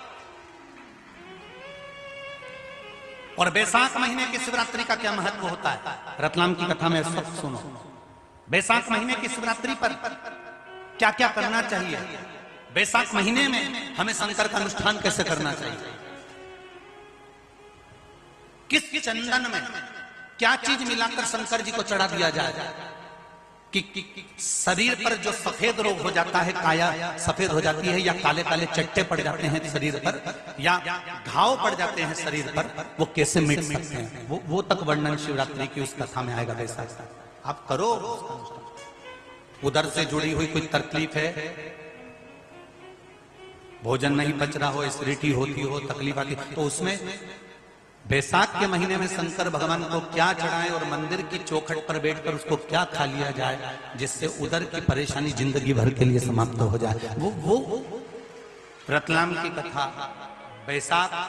और बैसाख महीने की शिवरात्रि का क्या महत्व होता है, रतलाम की कथा में सब सुनो। बैसाख महीने की शिवरात्रि पर क्या क्या करना चाहिए, बैसाख महीने में हमें शंकर का अनुष्ठान कैसे करना चाहिए, किस चंदन में क्या चीज मिलाकर शंकर जी को चढ़ा दिया जाए कि शरीर पर जो सफेद रोग हो जाता है, काया सफेद हो जाती है, या काले काले चट्टे पड़ जाते हैं शरीर पर, या घाव पड़ जाते हैं शरीर पर, वो कैसे मिट सकते हैं, वो तक वर्णन शिवरात्रि की उस कथा में आएगा। बैसाख आप करो, उधर से जुड़ी हुई कोई तकलीफ है, भोजन नहीं पच रहा हो, एसिडिटी होती हो, तकलीफ आती, तो उसमें बैसाख के महीने में शंकर भगवान को क्या चढ़ाएं और मंदिर की चौखट पर बैठकर उसको क्या खा लिया जाए जिससे उधर की परेशानी जिंदगी भर के लिए समाप्त हो जाए, वो रतलाम की कथा बैसाख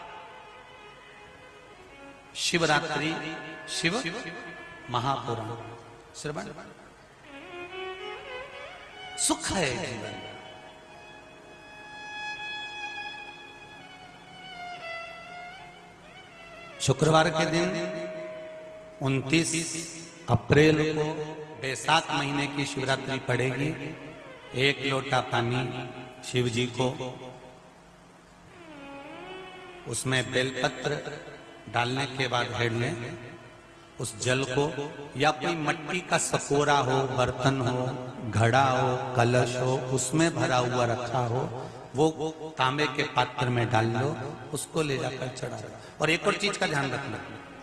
शिवरात्रि शिव महापुराण श्रवण सुख है जीवन। शुक्रवार के दिन 29 अप्रैल को बैसाख महीने की शिवरात्रि पड़ेगी। 1 लोटा पानी शिव जी को, उसमें बेलपत्र डालने के बाद हेड लें, उस जल को या कोई मिट्टी का सकोरा हो, बर्तन हो, घड़ा हो, कलश हो, उसमें भरा हुआ रखा हो, वो तांबे के पात्र में डाल लो, उसको ले जाकर चढ़ा दो। और एक और चीज का ध्यान रखना,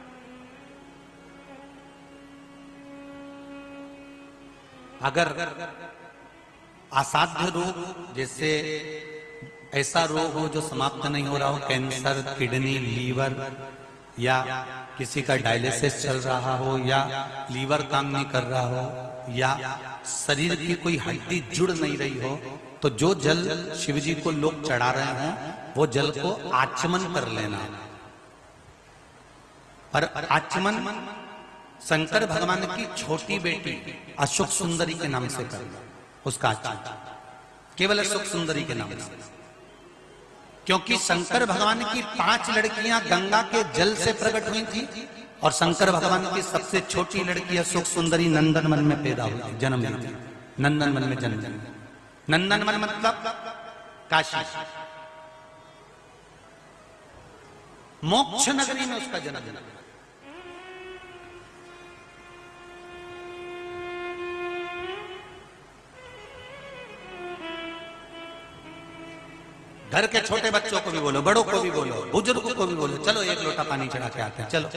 अगर असाध्य रोग, जैसे ऐसा रोग हो जो समाप्त नहीं हो रहा हो, कैंसर, किडनी, लीवर, या किसी का डायलिसिस चल रहा हो, या लीवर काम नहीं कर रहा हो, या शरीर की कोई हड्डी जुड़ नहीं रही हो, तो जो जल शिवजी को लोग चढ़ा रहे हैं वो जल को आचमन कर लेना। और आचमन शंकर भगवान की छोटी बेटी अशोक सुंदरी के नाम से करना, उसका आचमन केवल अशोक सुंदरी के नाम से, क्योंकि शंकर भगवान की 5 लड़कियां गंगा के जल से प्रकट हुई थी और शंकर भगवान की सबसे छोटी लड़की अशोक सुंदरी नंदनवन में पैदा हुई, जन्म ली थी, नंदनवन में जन्म ली। नंदनवन मतलब काशी, मोक्ष नगरी में उसका जन्म लिया। घर के छोटे बच्चों को भी बोलो, बड़ों को भी बोलो, बुजुर्गों को भी बोलो, चलो 1 लोटा पानी चढ़ा के आते हैं, चलो।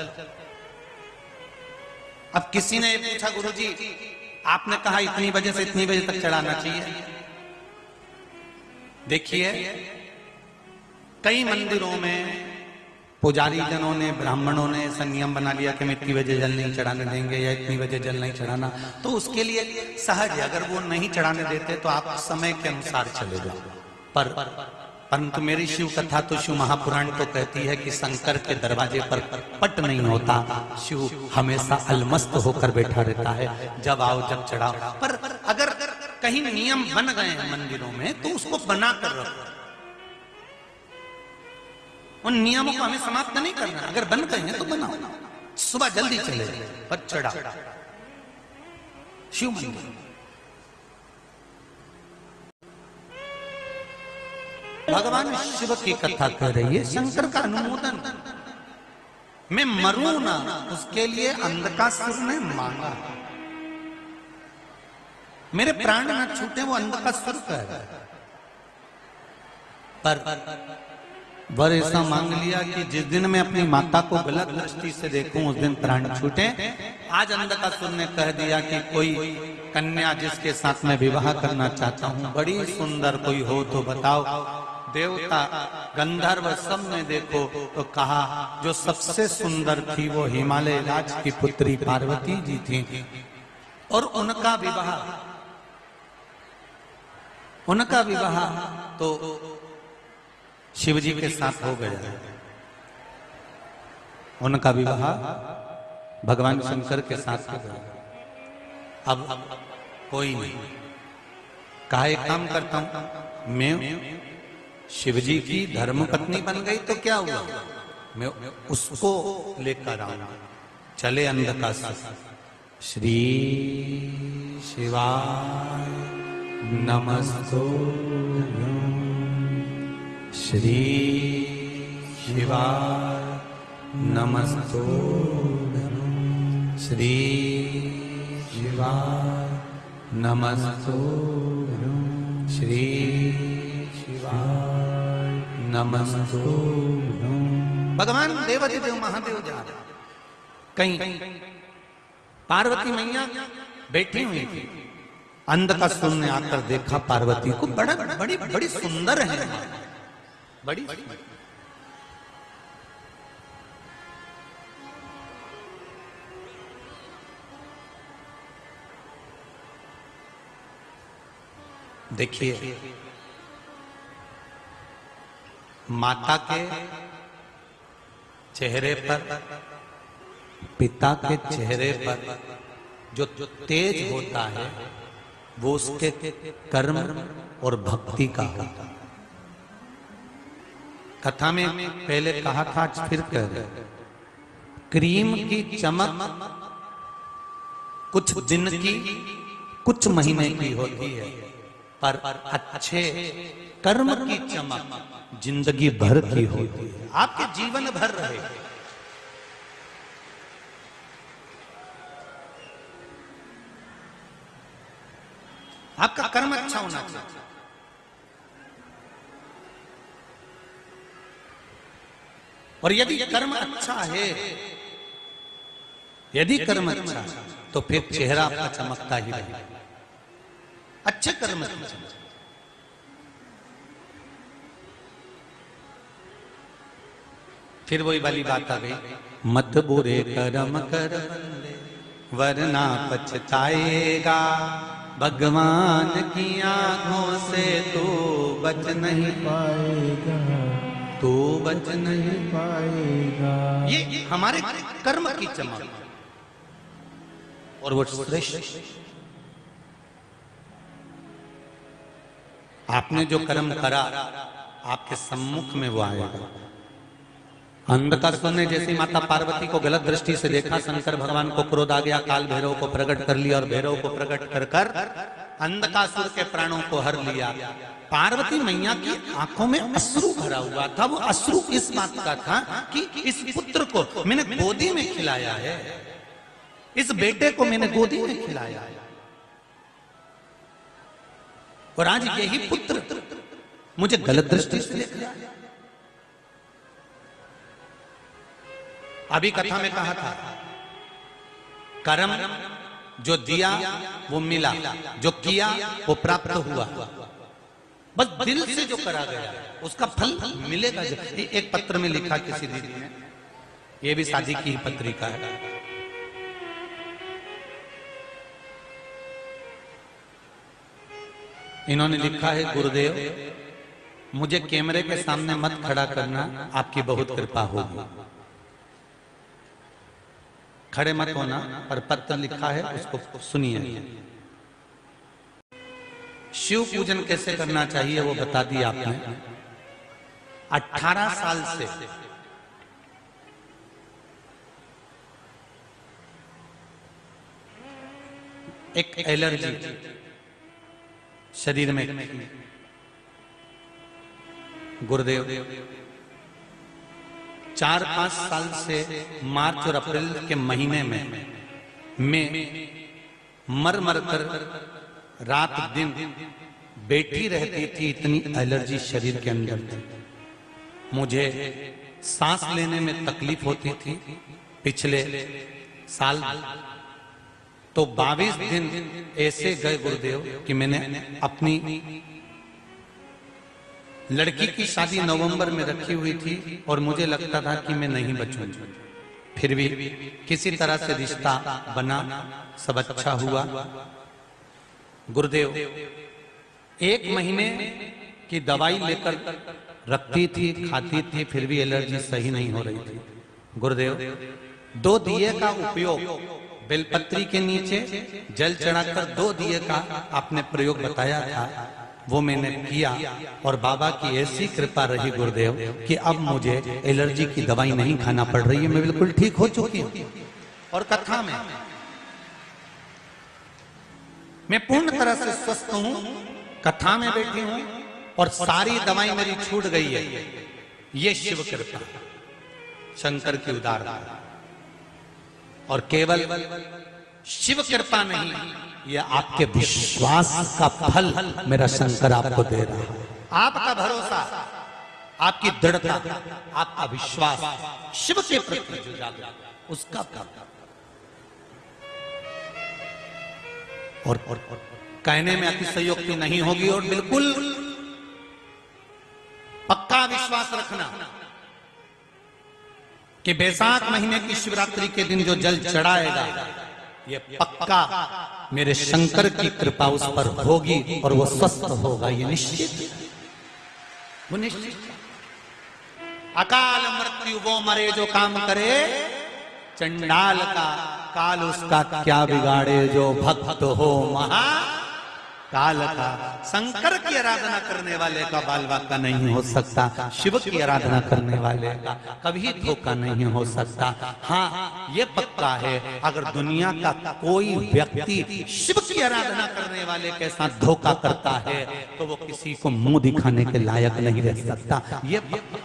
अब किसी ने पूछा, गुरुजी आपने कहा इतनी बजे से इतनी बजे तक चढ़ाना चाहिए। देखिए, कई मंदिरों में पुजारी जनों ने, ब्राह्मणों ने ऐसा नियम बना लिया कि हम इतनी बजे जल नहीं चढ़ाने देंगे या इतनी बजे जल नहीं चढ़ाना, तो उसके लिए सहज है, अगर वो नहीं चढ़ाने देते तो आप समय के अनुसार चले जाओ। पर परंतु मेरी शिव कथा तो शिव महापुराण तो कहती है कि शंकर के दरवाजे पर पट नहीं होता, शिव हमेशा अलमस्त होकर बैठा रहता है, जब आओ जब चढ़ाओ। पर अगर कहीं नियम बन गए हैं मंदिरों में तो उसको बना कर रखो, उन नियमों को हमें समाप्त नहीं करना। अगर बन गए हैं तो बनाओ, सुबह जल्दी चले पर चढ़ा शिव मंदिर। भगवान शिव की कथा कह रही है, शंकर का अनुमोदन। मैं मरूं ना उसके लिए अंधकासुर ने मांगा, मेरे प्राण ना छूटे वो अंधकासुर कह रहा है। पर वर ऐसा मांग लिया कि जिस दिन मैं अपनी माता को गलत दृष्टि से देखूं उस दिन प्राण छूटे। आज अंधकासुर ने कह दिया कि कोई कन्या जिसके साथ मैं विवाह करना चाहता हूं, बड़ी सुंदर कोई हो तो बताओ। देवता गंधर्व सब ने देखो तो कहा जो सबसे सुंदर थी वो हिमालय राज की पुत्री पार्वती जी थी, और उनका विवाह तो शिव जी के साथ हो गया। उनका विवाह भगवान शंकर के साथ हो गया। अब कोई नहीं कहा, एक काम करता हूं, मैं शिव जी की धर्म पत्नी बन गई तो क्या हुआ, मैं उसको लेकर आऊंगा। चले अंधकासुर। श्री शिवाय नमस्तुभ्यं, श्री शिवाय नमस्तुभ्यं, श्री शिवाय नमस्तुभ्यं, श्री शिवाय नमस्तुभ्यं। भगवान देवाधिदेव महादेव जा रहे, कहीं पार्वती मैया बैठी हुई थी। अंधकासुर ने आकर देखा पार्वती को, बड़ी सुंदर है, बड़ी देखिए, माता के चेहरे पर, पिता के चेहरे पर जो तेज होता है वो उसके कर्म और भक्ति का होता है। कथा में पहले कहा था, आज फिर कह रहे, क्रीम की चमक कुछ दिन की कुछ महीने की होती है, पर अच्छे कर्म की चमक जिंदगी भर की होती है, आपके जीवन भर रहे। आपका कर्म अच्छा होना चाहिए। और यदि कर्म अच्छा है, यदि कर्म अच्छा है तो फिर चेहरा आपका चमकता ही रहेगा। अच्छे कर्म अच्छा। फिर वही वाली बात आ गई, मत बुरे कर्म कर वरना पछताएगा, भगवान की आंखों से तू बच नहीं पाएगा, तू बच नहीं पाएगा। ये हमारे कर्म की चमक, और वो श्रेष्ठ। आपने जो कर्म करा आपके सम्मुख में वो आएगा। अंधकासुर ने जैसी माता पार्वती को गलत दृष्टि से देखा, शंकर भगवान को क्रोध आ गया, काल भैरव को प्रकट कर लिया, और भैरव को प्रकट कर कर अंधकासुर के प्राणों को हर लिया। पार्वती मैया की आंखों में अश्रु भरा हुआ था। वो अश्रु इस बात का था कि इस पुत्र को मैंने गोदी में खिलाया है, इस बेटे को मैंने गोदी में खिलाया है, और आज यही पुत्र मुझे गलत दृष्टि से देख रहा है। अभी कथा में कहा था, कर्म जो दिया वो मिला, जो किया वो प्राप्त हुआ। बस दिल से जो करा गया उसका फल मिलेगा। एक पत्र में लिखा किसी दीदी ने, ये भी शादी की पत्रिका है, इन्होंने लिखा है, गुरुदेव मुझे कैमरे के सामने मत खड़ा करना, आपकी बहुत कृपा होगी। खड़े मत होना, पर पत्र लिखा है उसको सुनिए। शिव पूजन कैसे करना चाहिए वो बता दिया आपने। 18 साल से एक एलर्जी शरीर में, गुरुदेव 4-5 साल से मार्च और अप्रैल के महीने में मर मर कर रात दिन बैठी रहती थी, इतनी एलर्जी शरीर के अंदर थी। मुझे सांस लेने में तकलीफ होती थी। पिछले साल तो 22 दिन ऐसे गए गुरुदेव कि मैंने अपनी लड़की की शादी नवंबर में रखी हुई थी और मुझे लगता था कि मैं नहीं बचूंगा। फिर भी किसी तरह से रिश्ता बना, सब अच्छा हुआ। गुरुदेव 1 महीने की दवाई लेकर रखती थी, खाती थी, फिर भी एलर्जी सही नहीं हो रही थी। गुरुदेव 2 दिए का उपयोग, बेलपत्री के नीचे जल चढ़ाकर 2 दिए का आपने प्रयोग बताया था, वो मैंने किया और बाबा की ऐसी कृपा रही गुरुदेव कि अब मुझे एलर्जी की दवाई नहीं खाना पड़ रही है। मैं बिल्कुल ठीक हो चुकी हूं। और कथा में मैं पूर्ण तरह से स्वस्थ हूं, कथा में बैठी हूं और सारी दवाई मेरी छूट गई है। ये शिव कृपा, शंकर की उदारता। और केवल शिव कृपा नहीं, यह आपके विश्वास का फल मेरा शंकर आपको दे रहा है। आपका भरोसा, आपकी दृढ़ता, आपका विश्वास शिव के प्रति जो जागा उसका फल। और कहने में अतिशयोक्ति नहीं होगी और बिल्कुल पक्का विश्वास रखना कि बैसाख महीने की शिवरात्रि के दिन जो जल चढ़ाएगा, ये पक्का मेरे शंकर की कृपा उस पर होगी और वो स्वस्थ होगा। ये निश्चित, वो निश्चित। अकाल मृत्यु वो मरे जो काम करे, चंडाल का काल उसका क्या बिगाड़े, जो भक्त हो महा काल का। शंकर की आराधना करने वाले का बाल बाका नहीं हो सकता, शिव की आराधना करने वाले का कभी धोखा नहीं हो सकता। हाँ, ये पक्का है, अगर दुनिया का कोई व्यक्ति शिव की आराधना करने वाले के साथ धोखा करता है तो वो किसी को मुंह दिखाने के लायक नहीं रह सकता। ये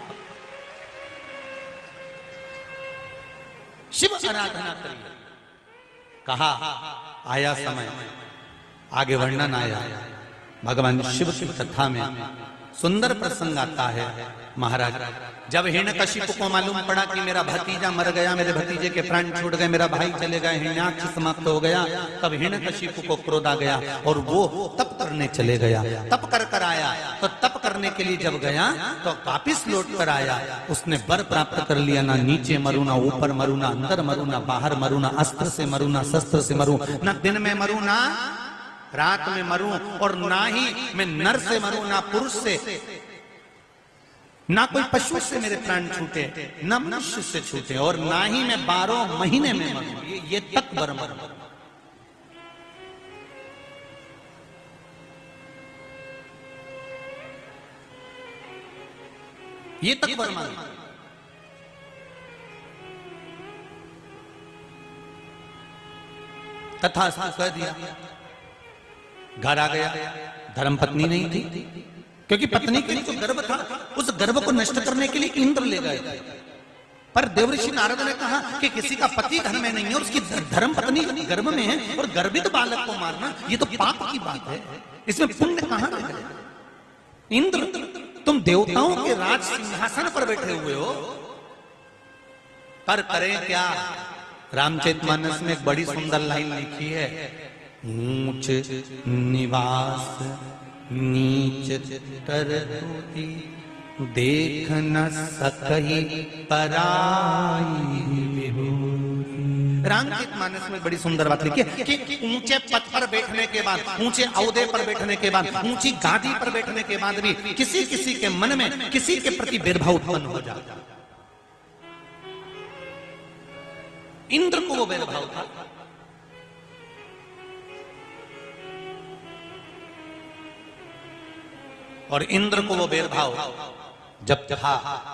शिव आराधना करिए। कहा आया समय, आगे वर्णन आया भगवान शिव की कथा में। सुंदर प्रसंग आता है। महाराज जब हिरण्यकशिपु को मालूम पड़ा कि मेरा भतीजा मर गया, मेरे भतीजे के प्राण छूट गए, मेरा भाई चले गए, हिरण्याक्ष समाप्त हो गया, तब हिरण्यकशिपु को क्रोध आ गया और वो तप करने चले गया। तप कर आया तो तप करने के लिए जब गया तो वापिस लौट कर आया। उसने वर प्राप्त कर लिया, ना नीचे मरू, ना ऊपर मरू, ना अंदर मरू, ना बाहर मरू, ना अस्त्र से मरू, ना शस्त्र से मरू, ना दिन में मरू, ना रात में मरूं, और ना ही मैं नर से मरूं, ना पुरुष से, ना कोई पशु से मेरे प्राण छूटे, ना मनुष्य से छूटे, और ना ही मैं 12 महीने में मरूं। ये तक वर मरूं। ये तक वर मरूं। कथा कह दिया। घर आ गया, धर्म पत्नी नहीं थी, क्योंकि पत्नी के लिए जो गर्भ था उस गर्भ को नष्ट करने के लिए इंद्र ले गए। पर देवऋषि नारद ने कहा कि किसी का पति घर में नहीं है और उसकी धर्म पत्नी गर्भ में है और गर्भित बालक को मारना ये तो पाप की बात है, इसमें पुण्य कहां रह गया? इंद्र, तुम देवताओं के राज सिंहासन पर बैठे हुए हो, पर करें क्या? रामचरितमानस में एक बड़ी सुंदर लाइन लिखी है, ऊंच निवास नीच तरतुति, देख न सकहि पराई विभूति। रामचरितमानस में बड़ी सुंदर बात लिखी है कि ऊंचे पद पर बैठने के बाद, ऊंचे औहदे पर बैठने के बाद, ऊंची गादी पर बैठने के बाद भी किसी किसी के मन में किसी के प्रति भेदभाव उत्पन्न हो जाता। इंद्र को वो भेदभाव था। और इंद्र को वो भेदभाव जब था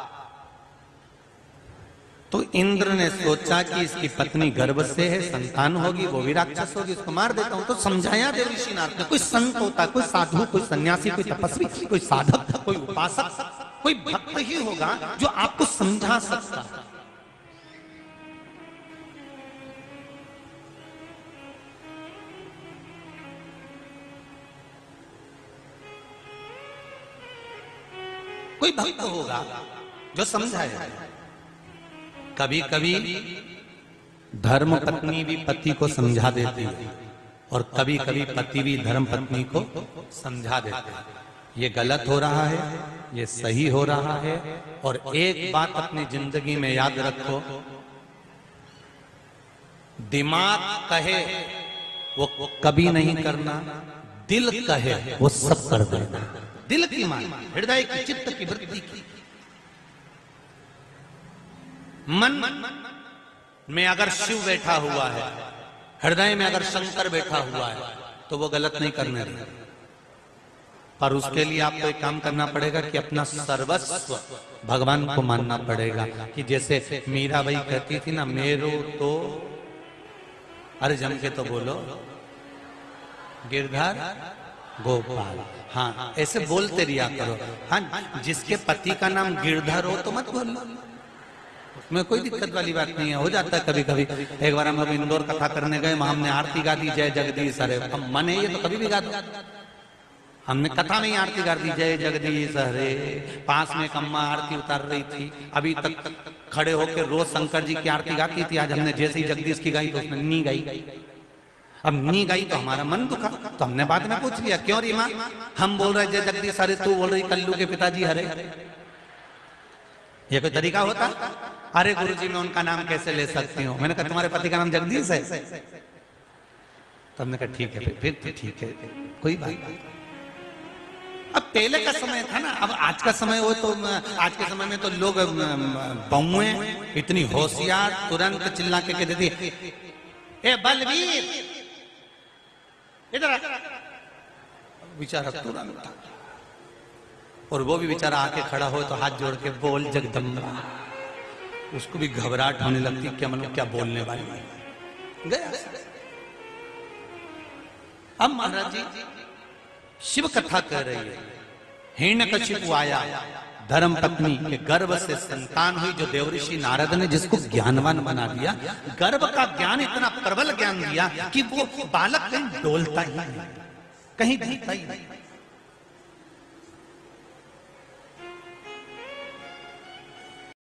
तो इंद्र ने सोचा कि इसकी पत्नी गर्भ से है, संतान होगी, वो भी राक्षस होगी, इसको मार देता हूं। तो समझाया देवर्षि नारद ने। कोई संत होता, कोई साधु, कोई सन्यासी, कोई तपस्वी, कोई साधक, कोई उपासक, कोई भक्त ही होगा जो आपको समझा सकता। कोई भक्त होगा जो समझाए। कभी कभी धर्म पत्नी भी पति को समझा देती है और कभी कभी पति भी धर्म पत्नी को समझा देते हैं, ये गलत हो रहा है, ये सही हो रहा है। और एक बात अपनी जिंदगी में याद रखो, दिमाग कहे वो कभी नहीं करना, दिल कहे वो सब कर देना। दिल की मान, हृदय की, चित्त की, वृत्ति की। मन में अगर शिव बैठा हुआ है, हृदय में अगर शंकर बैठा हुआ है, तो वो गलत नहीं करने देगा। पर उसके लिए आपको एक काम करना पड़ेगा कि अपना सर्वस्व भगवान को मानना पड़ेगा। कि जैसे मीराबाई कहती थी ना, मेरो तो, अरे जम के तो बोलो, गिरधर गोपाल। हाँ, ऐसे बोलते रिया करो। हाँ, जिसके पति का नाम गिरधर हो तो मत बोलो, उसमें कोई दिक्कत वाली बात नहीं है। हो जाता है कभी कभी। एक बार हम लोग इंदौर कथा करने गए, वहां हमने आरती गा दी जय जगदीश। अरे अब मन है ये तो कभी भी गा दो। हमने कथा में ही आरती गा दी जय जगदीश हरे। पास में एक अम्मा आरती उतार रही थी, अभी तक खड़े होकर रोज शंकर जी की आरती गाती थी। आज हमने जैसे ही जगदीश की गाई तो उसने नी गाई। अब नी गाई तो हमारा मन दुखा, तो हमने बाद में पूछ लिया, क्यों री माँ? हम बोल रहे जय जगदीश हरे, तू बोल रही कल्लू के पिताजी हरे। ये कोई तरीका होता? अरे गुरुजी मैं उनका नाम कैसे ले सकती हूँ? मैंने कहा तुम्हारे पति का नाम जगदीश है। तो हमने कहा ठीक है, फिर तो ठीक है, कोई बात नहीं। अब पहले का समय था ना, अब आज का समय हो तो आज के समय में तो लोग बहुए इतनी होशियार, तुरंत चिल्ला के कह देती, ए बलवीर इधर बेचारा तुरंत। और वो भी बेचारा आके खड़ा हो तो हाथ जोड़ के बोल जगदम्बा। उसको भी घबराहट होने लगती, क्या मतलब क्या बोलने वाली गया। अब महाराज जी शिव कथा कह रही है। हिरण्यकशिपु आया, धर्म पत्नी के गर्भ से संतान हुई, जो देवर्षि नारद ने जिसको ज्ञानवान बना दिया। गर्भ का ज्ञान इतना प्रबल ज्ञान दिया कि वो बालक कहीं डोलता ही नहीं, कहीं दिखता ही नहीं।